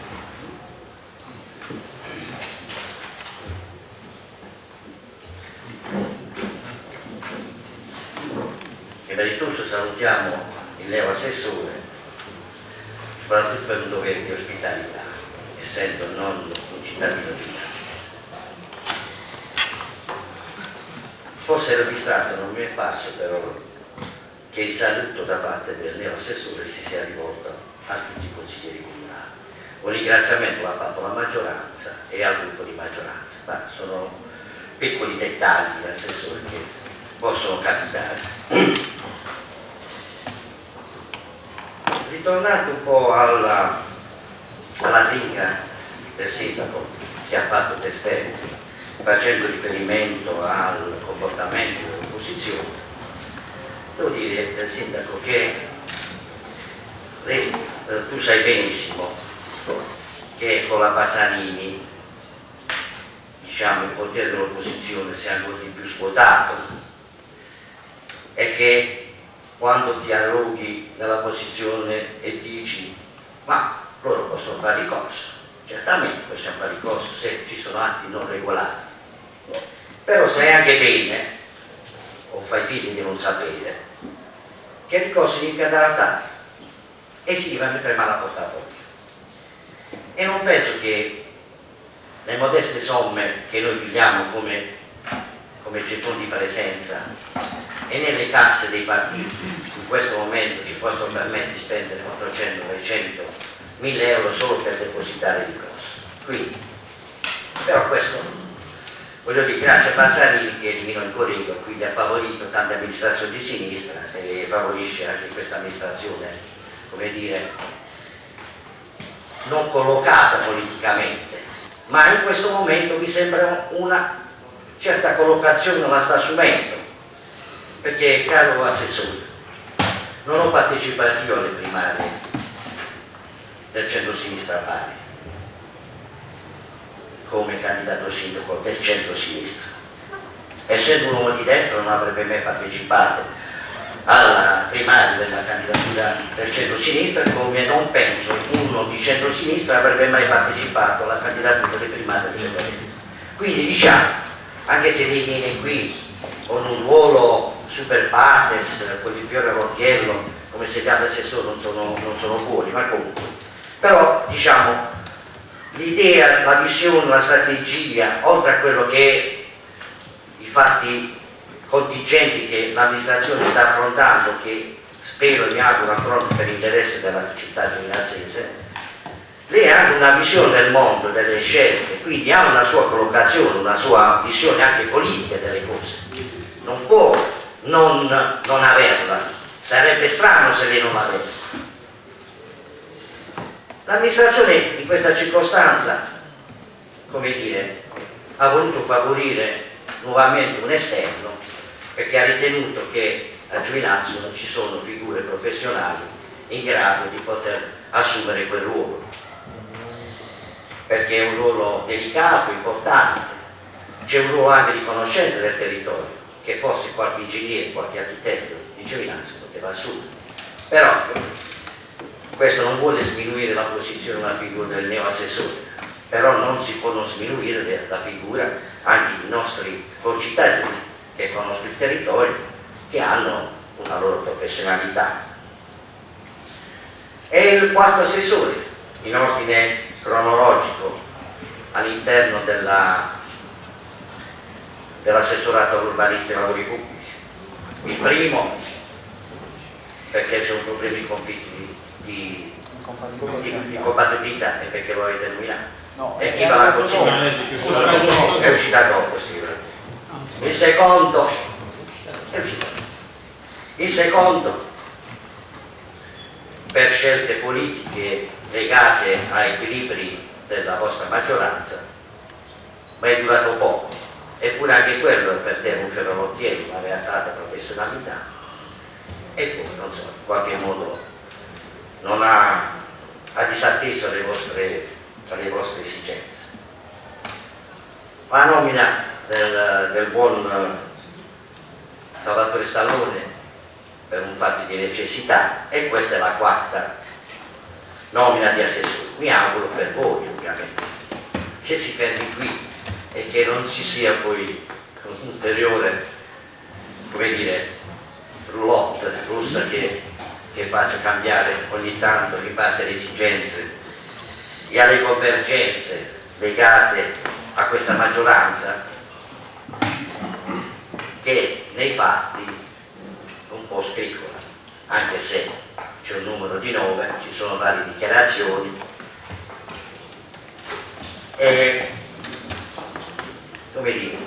Prima di tutto salutiamo il neo assessore, soprattutto per un dovere di ospitalità, essendo non un cittadino giudicato. Forse ero distratto, non mi è parso però che il saluto da parte del neo assessore si sia rivolto a tutti i consiglieri comunali. Un ringraziamento l'ha fatto la maggioranza e al gruppo di maggioranza, ma sono piccoli dettagli, assessore, che possono capitare. Ritornando un po' alla linea del sindaco che ha fatto testé, facendo riferimento al comportamento dell'opposizione, devo dire, sindaco, che tu sai benissimo che con la Basanini, diciamo, il potere dell'opposizione si è ancora di più svuotato, e che quando dialoghi nella posizione e dici ma loro possono fare ricorso, certamente possiamo fare ricorso se ci sono atti non regolati, però sai anche bene, o fai finta di non sapere, che i ricorsi mica da adattare e si va a mettere mano a portafoglio. E non penso che le modeste somme che noi pigliamo come gettoni di presenza e nelle casse dei partiti in questo momento ci possono permettere di spendere 400, 900, 1000 euro solo per depositare il costo. Quindi, però questo, voglio dire, grazie a Bassanini che eliminò il Corrigo, quindi ha favorito tante amministrazioni di sinistra e favorisce anche questa amministrazione, come dire, non collocata politicamente, ma in questo momento mi sembra una certa collocazione non la sta assumendo, perché, caro assessore, non ho partecipato io alle primarie del centro-sinistra a Bari come candidato sindaco del centro-sinistra. Essendo un uomo di destra non avrebbe mai partecipato alla primaria della candidatura del centro-sinistra, come non penso uno di centro-sinistra avrebbe mai partecipato alla candidatura delle primarie del centro-sinistra. Quindi diciamo, anche se lei viene qui con un ruolo super partes, con il fiore all'occhiello, come se gli altri assessori non sono buoni, ma comunque. Però diciamo, l'idea, la visione, la strategia, oltre a quello che i fatti contingenti che l'amministrazione sta affrontando, che spero e mi auguro affronti per interesse della città giovinazese, lei ha anche una visione del mondo, delle scelte, quindi ha una sua collocazione, una sua visione anche politica delle cose. Non può non averla, sarebbe strano se lei non l'avesse. L'amministrazione in questa circostanza, come dire, ha voluto favorire nuovamente un esterno perché ha ritenuto che a Giovinazzo non ci sono figure professionali in grado di poter assumere quel ruolo, perché è un ruolo delicato, importante, c'è un ruolo anche di conoscenza del territorio che forse qualche ingegnere, qualche architetto di Giovinazzo poteva assumere. Però questo non vuole sminuire la posizione e la figura del neoassessore, però non si può non sminuire la figura anche dei nostri concittadini che conoscono il territorio, che hanno una loro professionalità. E il quarto assessore, in ordine cronologico, all'interno dell'assessorato all'urbanistica e lavori pubblici. Il primo, perché c'è un problema di conflitti di compatibilità e perché lo avete nominato. E chi va la consegna? È uscita dopo, sì. Il secondo è uscito. Il secondo, per scelte politiche legate a equilibri della vostra maggioranza, ma è durato poco. Eppure anche quello per te un fiore all'occhiello, aveva tanta professionalità. E poi, non so, in qualche modo non ha disatteso le vostre esigenze. La nomina del buon Salvatore Stallone per un fatto di necessità, e questa è la quarta nomina di assessore. Mi auguro per voi ovviamente che si fermi qui e che non ci sia poi un ulteriore, come dire, roulotte russa che faccia cambiare ogni tanto in base alle esigenze e alle convergenze legate a questa maggioranza che nei fatti un po' scriccola, anche se c'è un numero di 9, ci sono varie dichiarazioni e, come dire,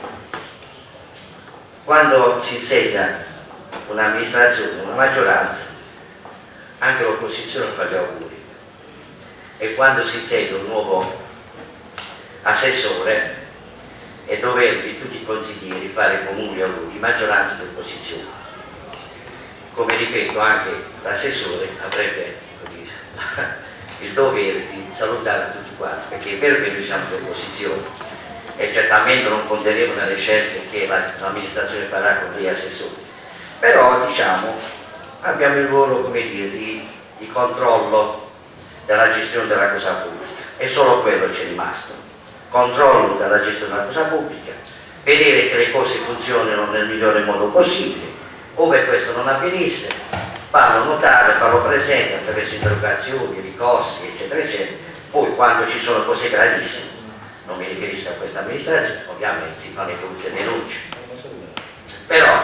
quando si insedia un'amministrazione, una maggioranza, anche l'opposizione fa gli auguri, e quando si insedia un nuovo assessore è dovere di tutti i consiglieri fare comuni auguri, maggioranza e opposizione. Come ripeto, anche l'assessore avrebbe il dovere di salutare tutti quanti, perché è vero che noi siamo di opposizione e certamente non conteremo nelle scelte che l'amministrazione farà con gli assessori, però diciamo abbiamo il ruolo, come dire, di controllo della gestione della cosa pubblica, e solo quello ci è rimasto: controllo della gestione della cosa pubblica, vedere che le cose funzionino nel migliore modo possibile. Ove questo non avvenisse, farlo notare, farlo presente attraverso interrogazioni, ricorsi, eccetera eccetera. Poi quando ci sono cose gravissime, non mi riferisco a questa amministrazione, ovviamente si fanno le dovute denunce. Però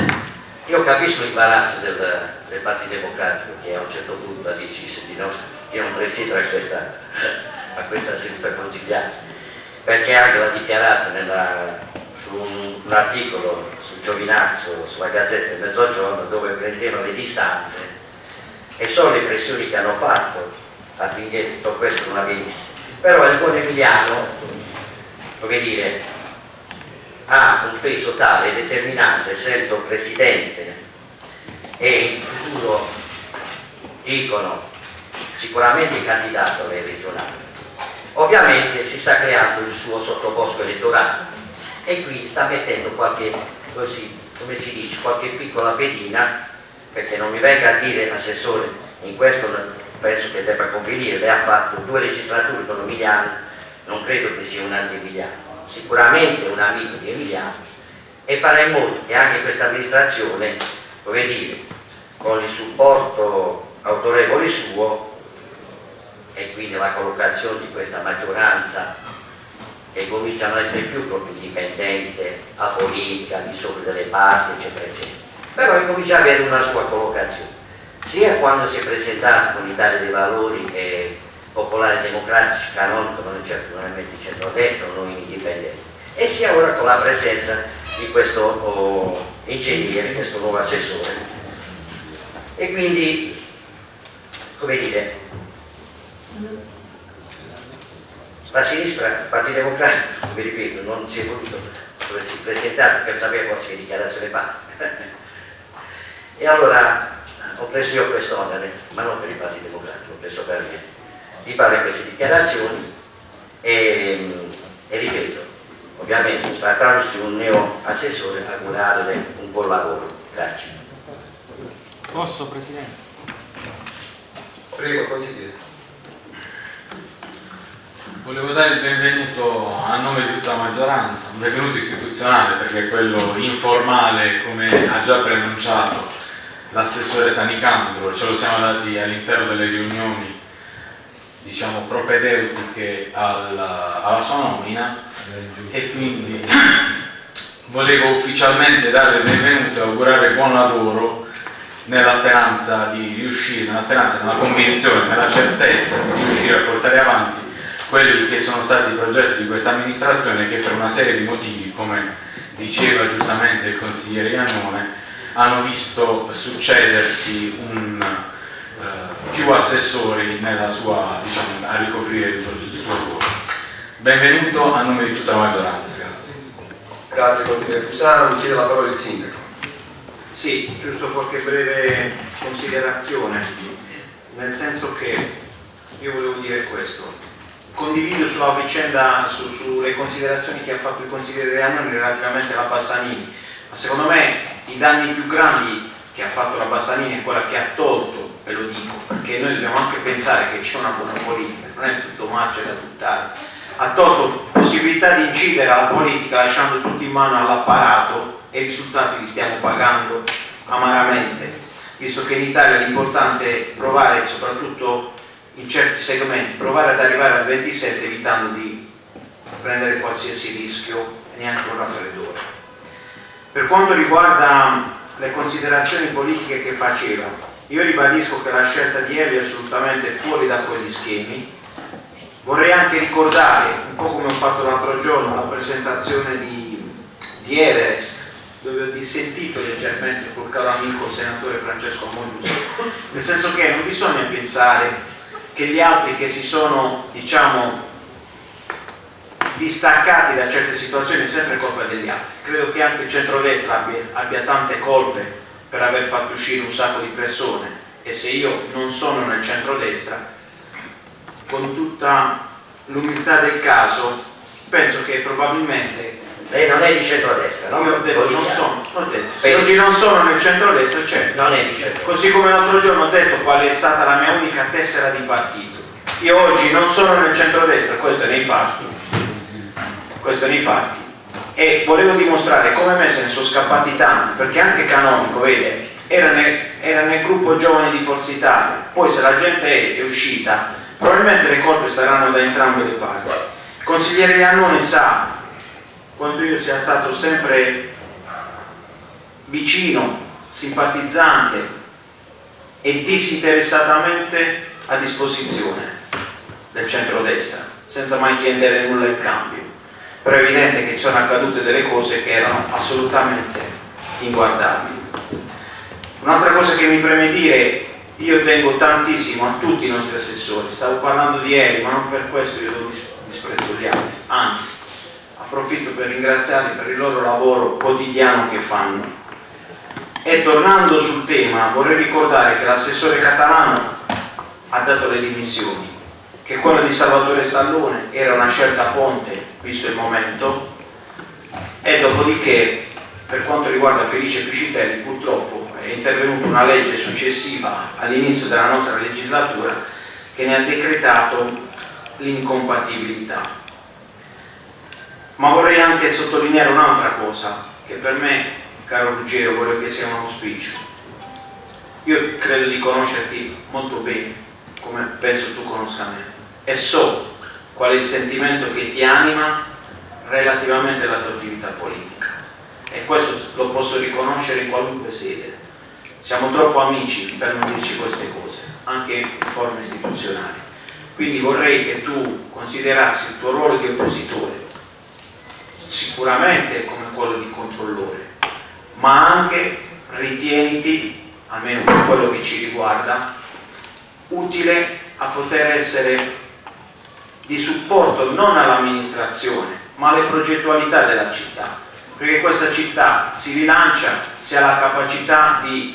io capisco l'imbarazzo del Partito Democratico, che a un certo punto ha deciso di non io non presiedo a questa seduta consigliare, perché anche l'ha dichiarato su un articolo sul Giovinazzo, sulla Gazzetta del Mezzogiorno, dove prendevano le distanze, e sono le pressioni che hanno fatto affinché tutto questo non avvenisse. Però il buon Emiliano, come dire, ha un peso tale e determinante, essendo presidente e in futuro, dicono, sicuramente candidato alle regionali. Ovviamente si sta creando il suo sottobosco elettorale e qui sta mettendo qualche, così come si dice, qualche piccola pedina, perché non mi venga a dire, assessore, in questo penso che debba convenire, lei ha fatto 2 legislature con Emiliano, non credo che sia un anti-Emiliano, sicuramente un amico di Emiliano, e farà in modo che anche questa amministrazione, come dire, con il supporto autorevole suo e quindi la collocazione di questa maggioranza che comincia a non essere più proprio indipendente, apolitica, di sopra delle parti, eccetera, eccetera, però incomincia a avere una sua collocazione, sia quando si è presentato con l'Italia dei Valori e Popolari Democratici, canonico, non certo non è di centrodestra, non indipendente, e sia ora con la presenza di questo ingegnere, questo nuovo assessore. E quindi, come dire, la sinistra, il Partito Democratico, vi ripeto, non si è voluto presentare perché sapeva cosa che dichiarazione fa. E allora ho preso io questo onere, ma non per il Partito Democratico, ho preso per me, di fare queste dichiarazioni e ripeto, ovviamente trattandosi di un neo assessore, augurarle un buon lavoro. Grazie. Posso, Presidente? Prego, consigliere. Volevo dare il benvenuto a nome di tutta la maggioranza, un benvenuto istituzionale perché quello informale, come ha già preannunciato l'assessore Sanicandro, ce lo siamo dati all'interno delle riunioni, diciamo, propedeutiche alla sua nomina, e quindi volevo ufficialmente dare il benvenuto e augurare buon lavoro nella speranza di riuscire, nella convinzione, nella certezza di riuscire a portare avanti quelli che sono stati i progetti di questa amministrazione, che per una serie di motivi, come diceva giustamente il consigliere Iannone, hanno visto succedersi più assessori nella sua, diciamo, a ricoprire il suo ruolo. Benvenuto a nome di tutta la maggioranza, grazie. Grazie consigliere Fusaro, mi chiede la parola il sindaco. Sì, giusto qualche breve considerazione, nel senso che io volevo dire questo. Condivido sulla vicenda, sulle considerazioni che ha fatto il consigliere Iannone relativamente alla Bassanini, ma secondo me i danni più grandi che ha fatto la Bassanini è quella che ha tolto, ve lo dico, perché noi dobbiamo anche pensare che c'è una buona politica, non è tutto marcia da buttare, ha tolto possibilità di incidere alla politica lasciando tutto in mano all'apparato e i risultati li stiamo pagando amaramente, visto che in Italia l'importante è provare, soprattutto in certi segmenti, provare ad arrivare al 27 evitando di prendere qualsiasi rischio e neanche un raffreddore. Per quanto riguarda le considerazioni politiche che faceva, io ribadisco che la scelta di Elio è assolutamente fuori da quegli schemi. Vorrei anche ricordare, un po' come ho fatto l'altro giorno, la presentazione di Everest, dove ho dissentito leggermente col caro amico senatore Francesco Mogliuso, nel senso che non bisogna pensare che gli altri che si sono, diciamo, distaccati da certe situazioni è sempre colpa degli altri. Credo che anche il centrodestra abbia tante colpe per aver fatto uscire un sacco di persone, e se io non sono nel centrodestra, con tutta l'umiltà del caso, penso che probabilmente... Lei non è di centrodestra, no? Io ho detto, non sono, ho detto. Se oggi non sono nel centrodestra, certo. Non è di centrodestra. Così come l'altro giorno ho detto qual è stata la mia unica tessera di partito. Io oggi non sono nel centrodestra, questo è nei fatti. Questo è nei fatti. E volevo dimostrare come me se ne sono scappati tanti, perché anche Canonico, vede, era nel gruppo giovane di Forza Italia. Poi se la gente è uscita, probabilmente le colpe staranno da entrambe le parti. Il consigliere Iannone sa quanto io sia stato sempre vicino, simpatizzante e disinteressatamente a disposizione del centrodestra, senza mai chiedere nulla in cambio. Però è evidente che ci sono accadute delle cose che erano assolutamente inguardabili. Un'altra cosa che mi preme dire, io tengo tantissimo a tutti i nostri assessori, stavo parlando di ieri, ma non per questo io do disprezzo agli altri, anzi, approfitto per ringraziarli per il loro lavoro quotidiano che fanno. E tornando sul tema, vorrei ricordare che l'assessore Catalano ha dato le dimissioni, che quella di Salvatore Stallone era una scelta ponte, visto il momento, e dopodiché, per quanto riguarda Felice Piscitelli, purtroppo è intervenuta una legge successiva all'inizio della nostra legislatura che ne ha decretato l'incompatibilità. Ma vorrei anche sottolineare un'altra cosa, che per me, caro Ruggero, voglio che sia un auspicio. Io credo di conoscerti molto bene, come penso tu conosca me, e so qual è il sentimento che ti anima relativamente alla tua attività politica, e questo lo posso riconoscere in qualunque sede. Siamo troppo amici per non dirci queste cose, anche in forme istituzionali. Quindi vorrei che tu considerassi il tuo ruolo di oppositore sicuramente come quello di controllore, ma anche ritieniti, almeno per quello che ci riguarda, utile a poter essere di supporto non all'amministrazione ma alle progettualità della città, perché questa città si rilancia se ha la capacità di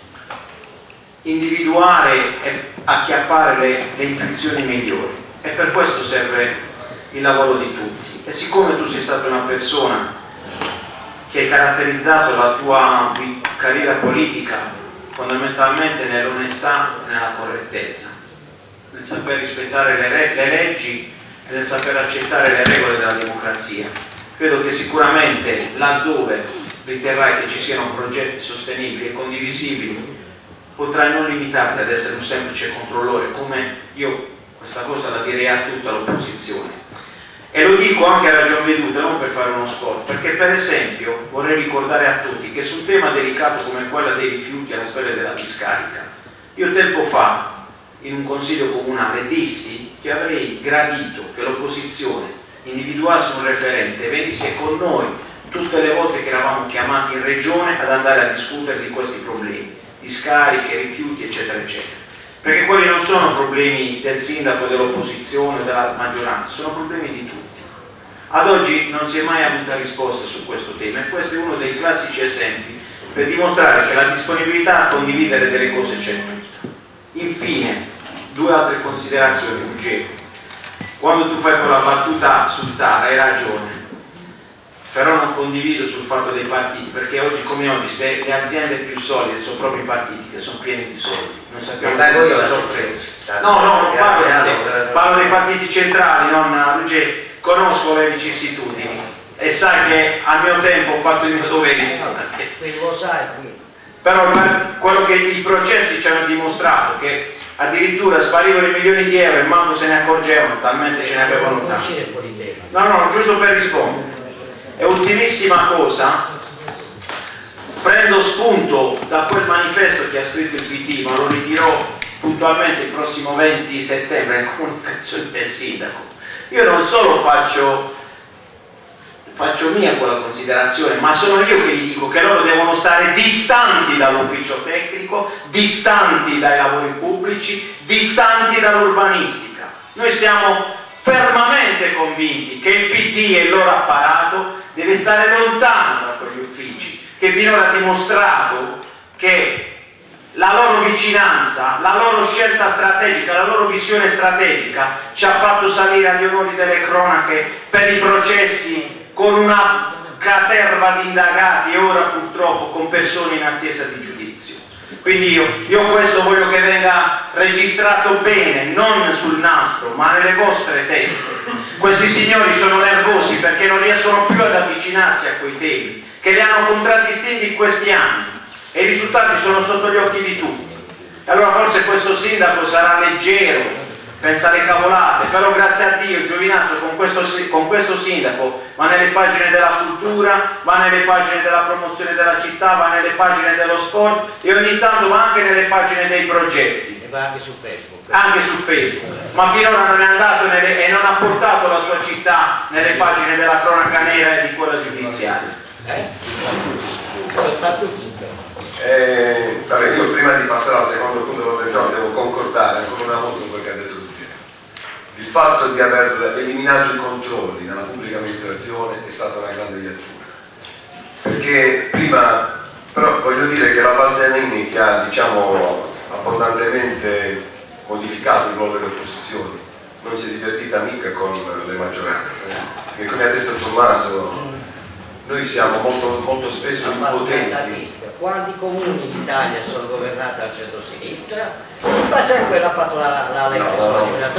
individuare e acchiappare le intuizioni migliori, e per questo serve il lavoro di tutti. E siccome tu sei stata una persona che hai caratterizzato la tua carriera politica fondamentalmente nell'onestà e nella correttezza, nel saper rispettare le leggi e nel saper accettare le regole della democrazia, credo che sicuramente laddove riterrai che ci siano progetti sostenibili e condivisibili potrai non limitarti ad essere un semplice controllore, come io questa cosa la direi a tutta l'opposizione. E lo dico anche a ragion veduta, non per fare uno sport, perché per esempio vorrei ricordare a tutti che su un tema delicato come quello dei rifiuti e la storia della discarica, io tempo fa in un consiglio comunale dissi che avrei gradito che l'opposizione individuasse un referente e venisse con noi tutte le volte che eravamo chiamati in regione ad andare a discutere di questi problemi, discariche, rifiuti, eccetera, eccetera. Perché quelli non sono problemi del sindaco, dell'opposizione, della maggioranza, sono problemi di tutti. Ad oggi non si è mai avuta risposta su questo tema, e questo è uno dei classici esempi per dimostrare che la disponibilità a condividere delle cose c'è tutta. Infine, due altre considerazioni, Ruggero. Quando tu fai quella battuta sul TAR hai ragione, però non condivido sul fatto dei partiti, perché oggi come oggi se le aziende più solide sono proprio i partiti che sono pieni di soldi, non sappiamo come sia la sorpresa. No, parlo dei partiti centrali, non conosco le vicissitudini e sai che al mio tempo ho fatto il mio dovere insieme. Quindi lo sai. Però quello che i processi ci hanno dimostrato, che addirittura sparivano i milioni di euro e manco se ne accorgevano, talmente ce ne avevano tanti. No, giusto per rispondere. E ultimissima cosa, prendo spunto da quel manifesto che ha scritto il PD, ma lo ritirò puntualmente il prossimo 20 settembre in comunicazione del sindaco. Io non solo faccio mia quella considerazione, ma sono io che gli dico che loro devono stare distanti dall'ufficio tecnico, distanti dai lavori pubblici, distanti dall'urbanistica. Noi siamo fermamente convinti che il PD e il loro apparato deve stare lontano da quegli uffici, che finora ha dimostrato che la loro vicinanza, la loro scelta strategica, la loro visione strategica ci ha fatto salire agli onori delle cronache per i processi con una caterva di indagati e ora purtroppo con persone in attesa di giudizio. Quindi io questo voglio che venga registrato bene, non sul nastro, ma nelle vostre teste. Questi signori sono nervosi perché non riescono più ad avvicinarsi a quei temi che li hanno contraddistinti in questi anni, e i risultati sono sotto gli occhi di tutti. E allora forse questo sindaco sarà leggero, pensa alle cavolate, però grazie a Dio Giovinazzo con questo sindaco va nelle pagine della cultura, va nelle pagine della promozione della città, va nelle pagine dello sport e ogni tanto va anche nelle pagine dei progetti. E va anche su Facebook. Anche su Facebook, ma finora non è andato e non ha portato la sua città nelle pagine della cronaca nera e di quella giudiziaria. Soltanto su Facebook. Vabbè, io prima di passare al secondo punto dell'ordine del giorno devo concordare ancora una volta con quello che ha detto Luigi. Il fatto di aver eliminato i controlli nella pubblica amministrazione è stata una grande iattura, perché prima, però voglio dire che la Balzanini, che ha diciamo abbondantemente modificato il ruolo delle opposizioni, non si è divertita mica con le maggioranze, perché come ha detto Tommaso noi siamo molto spesso impotenti. Quanti comuni in Italia sono governati al centro-sinistra? Ma sai quella ha fatto la legge sulla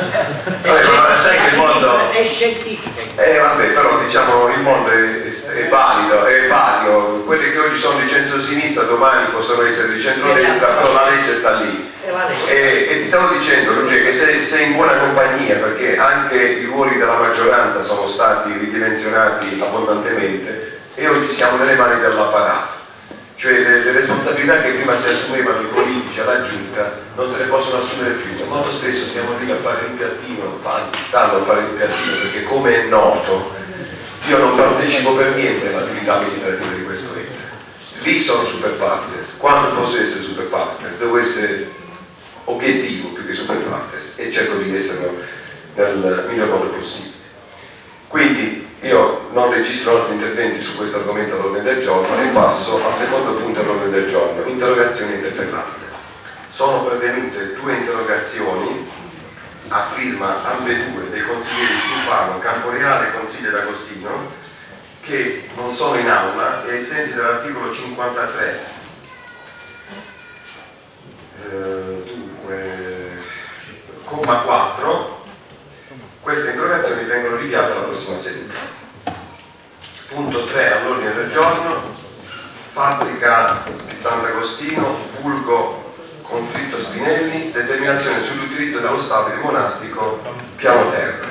libertà. È scientifica. Vabbè, però diciamo il mondo è valido, è vario. Quelli che oggi sono di centro-sinistra domani possono essere di centro-destra, però la legge sta lì. E ti stavo dicendo, Luigi, che sei in buona compagnia, perché anche i ruoli della maggioranza sono stati ridimensionati abbondantemente e oggi siamo nelle mani dell'apparato. Cioè le responsabilità che prima si assumevano i politici alla giunta non se ne possono assumere più, e molto spesso siamo lì a fare il piattino, stanno a fare il piattino, perché come è noto io non partecipo per niente all'attività amministrativa di questo ente. Lì sono super partes, quando posso essere super partes devo essere obiettivo più che super partes e cerco di esserlo nel miglior modo possibile. Quindi io non registro altri interventi su questo argomento all'ordine del giorno e passo al secondo punto all'ordine del giorno, interrogazioni e interpellanze. Sono pervenute 2 interrogazioni a firma ambedue dei consiglieri Stufano, Camporeale e Consiglio d'Agostino, che non sono in aula e ai sensi dell'articolo 53 comma 4 queste interrogazioni vengono rinviate alla prossima seduta. Punto 3 all'ordine del giorno, fabbrica di Sant'Agostino, Vulgo conflitto Spinelli, determinazione sull'utilizzo dello stabile monastico piano terra.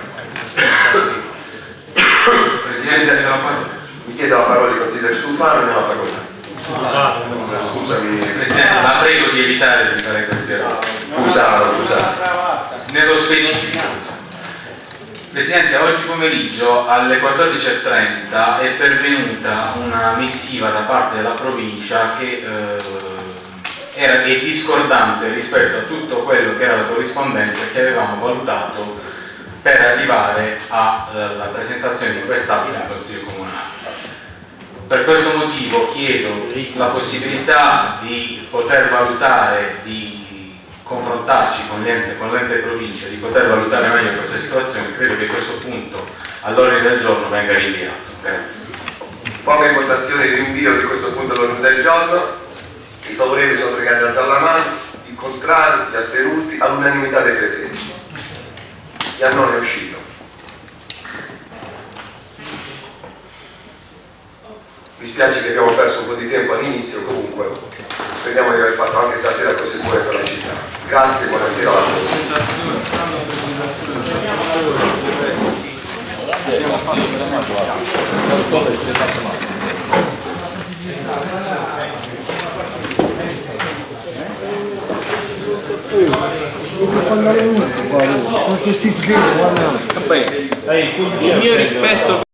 Presidente, mi chiede la parola il consigliere Stufano e nella facoltà. Scusami Presidente, la prego di evitare di fare questi errori. Scusate. Nello specifico. Presidente, oggi pomeriggio alle 14:30 è pervenuta una missiva da parte della provincia che è discordante rispetto a tutto quello che era la corrispondenza che avevamo valutato per arrivare alla presentazione di quest'atto nel Consiglio Comunale. Per questo motivo chiedo la possibilità di poter valutare, di confrontarci con l'ente provincia, di poter valutare meglio questa situazione. Credo che questo punto all'ordine del giorno venga rinviato. Grazie. Pongo in votazione il rinvio di questo punto all'ordine del giorno. I favorevoli sono pregati ad alzare la mano, i contrari, gli astenuti, all'unanimità dei presenti. Iannone è uscito. Mi spiace che abbiamo perso un po' di tempo all'inizio, comunque speriamo di aver fatto anche stasera cose buone per la città. Grazie, buonasera a Il mio rispetto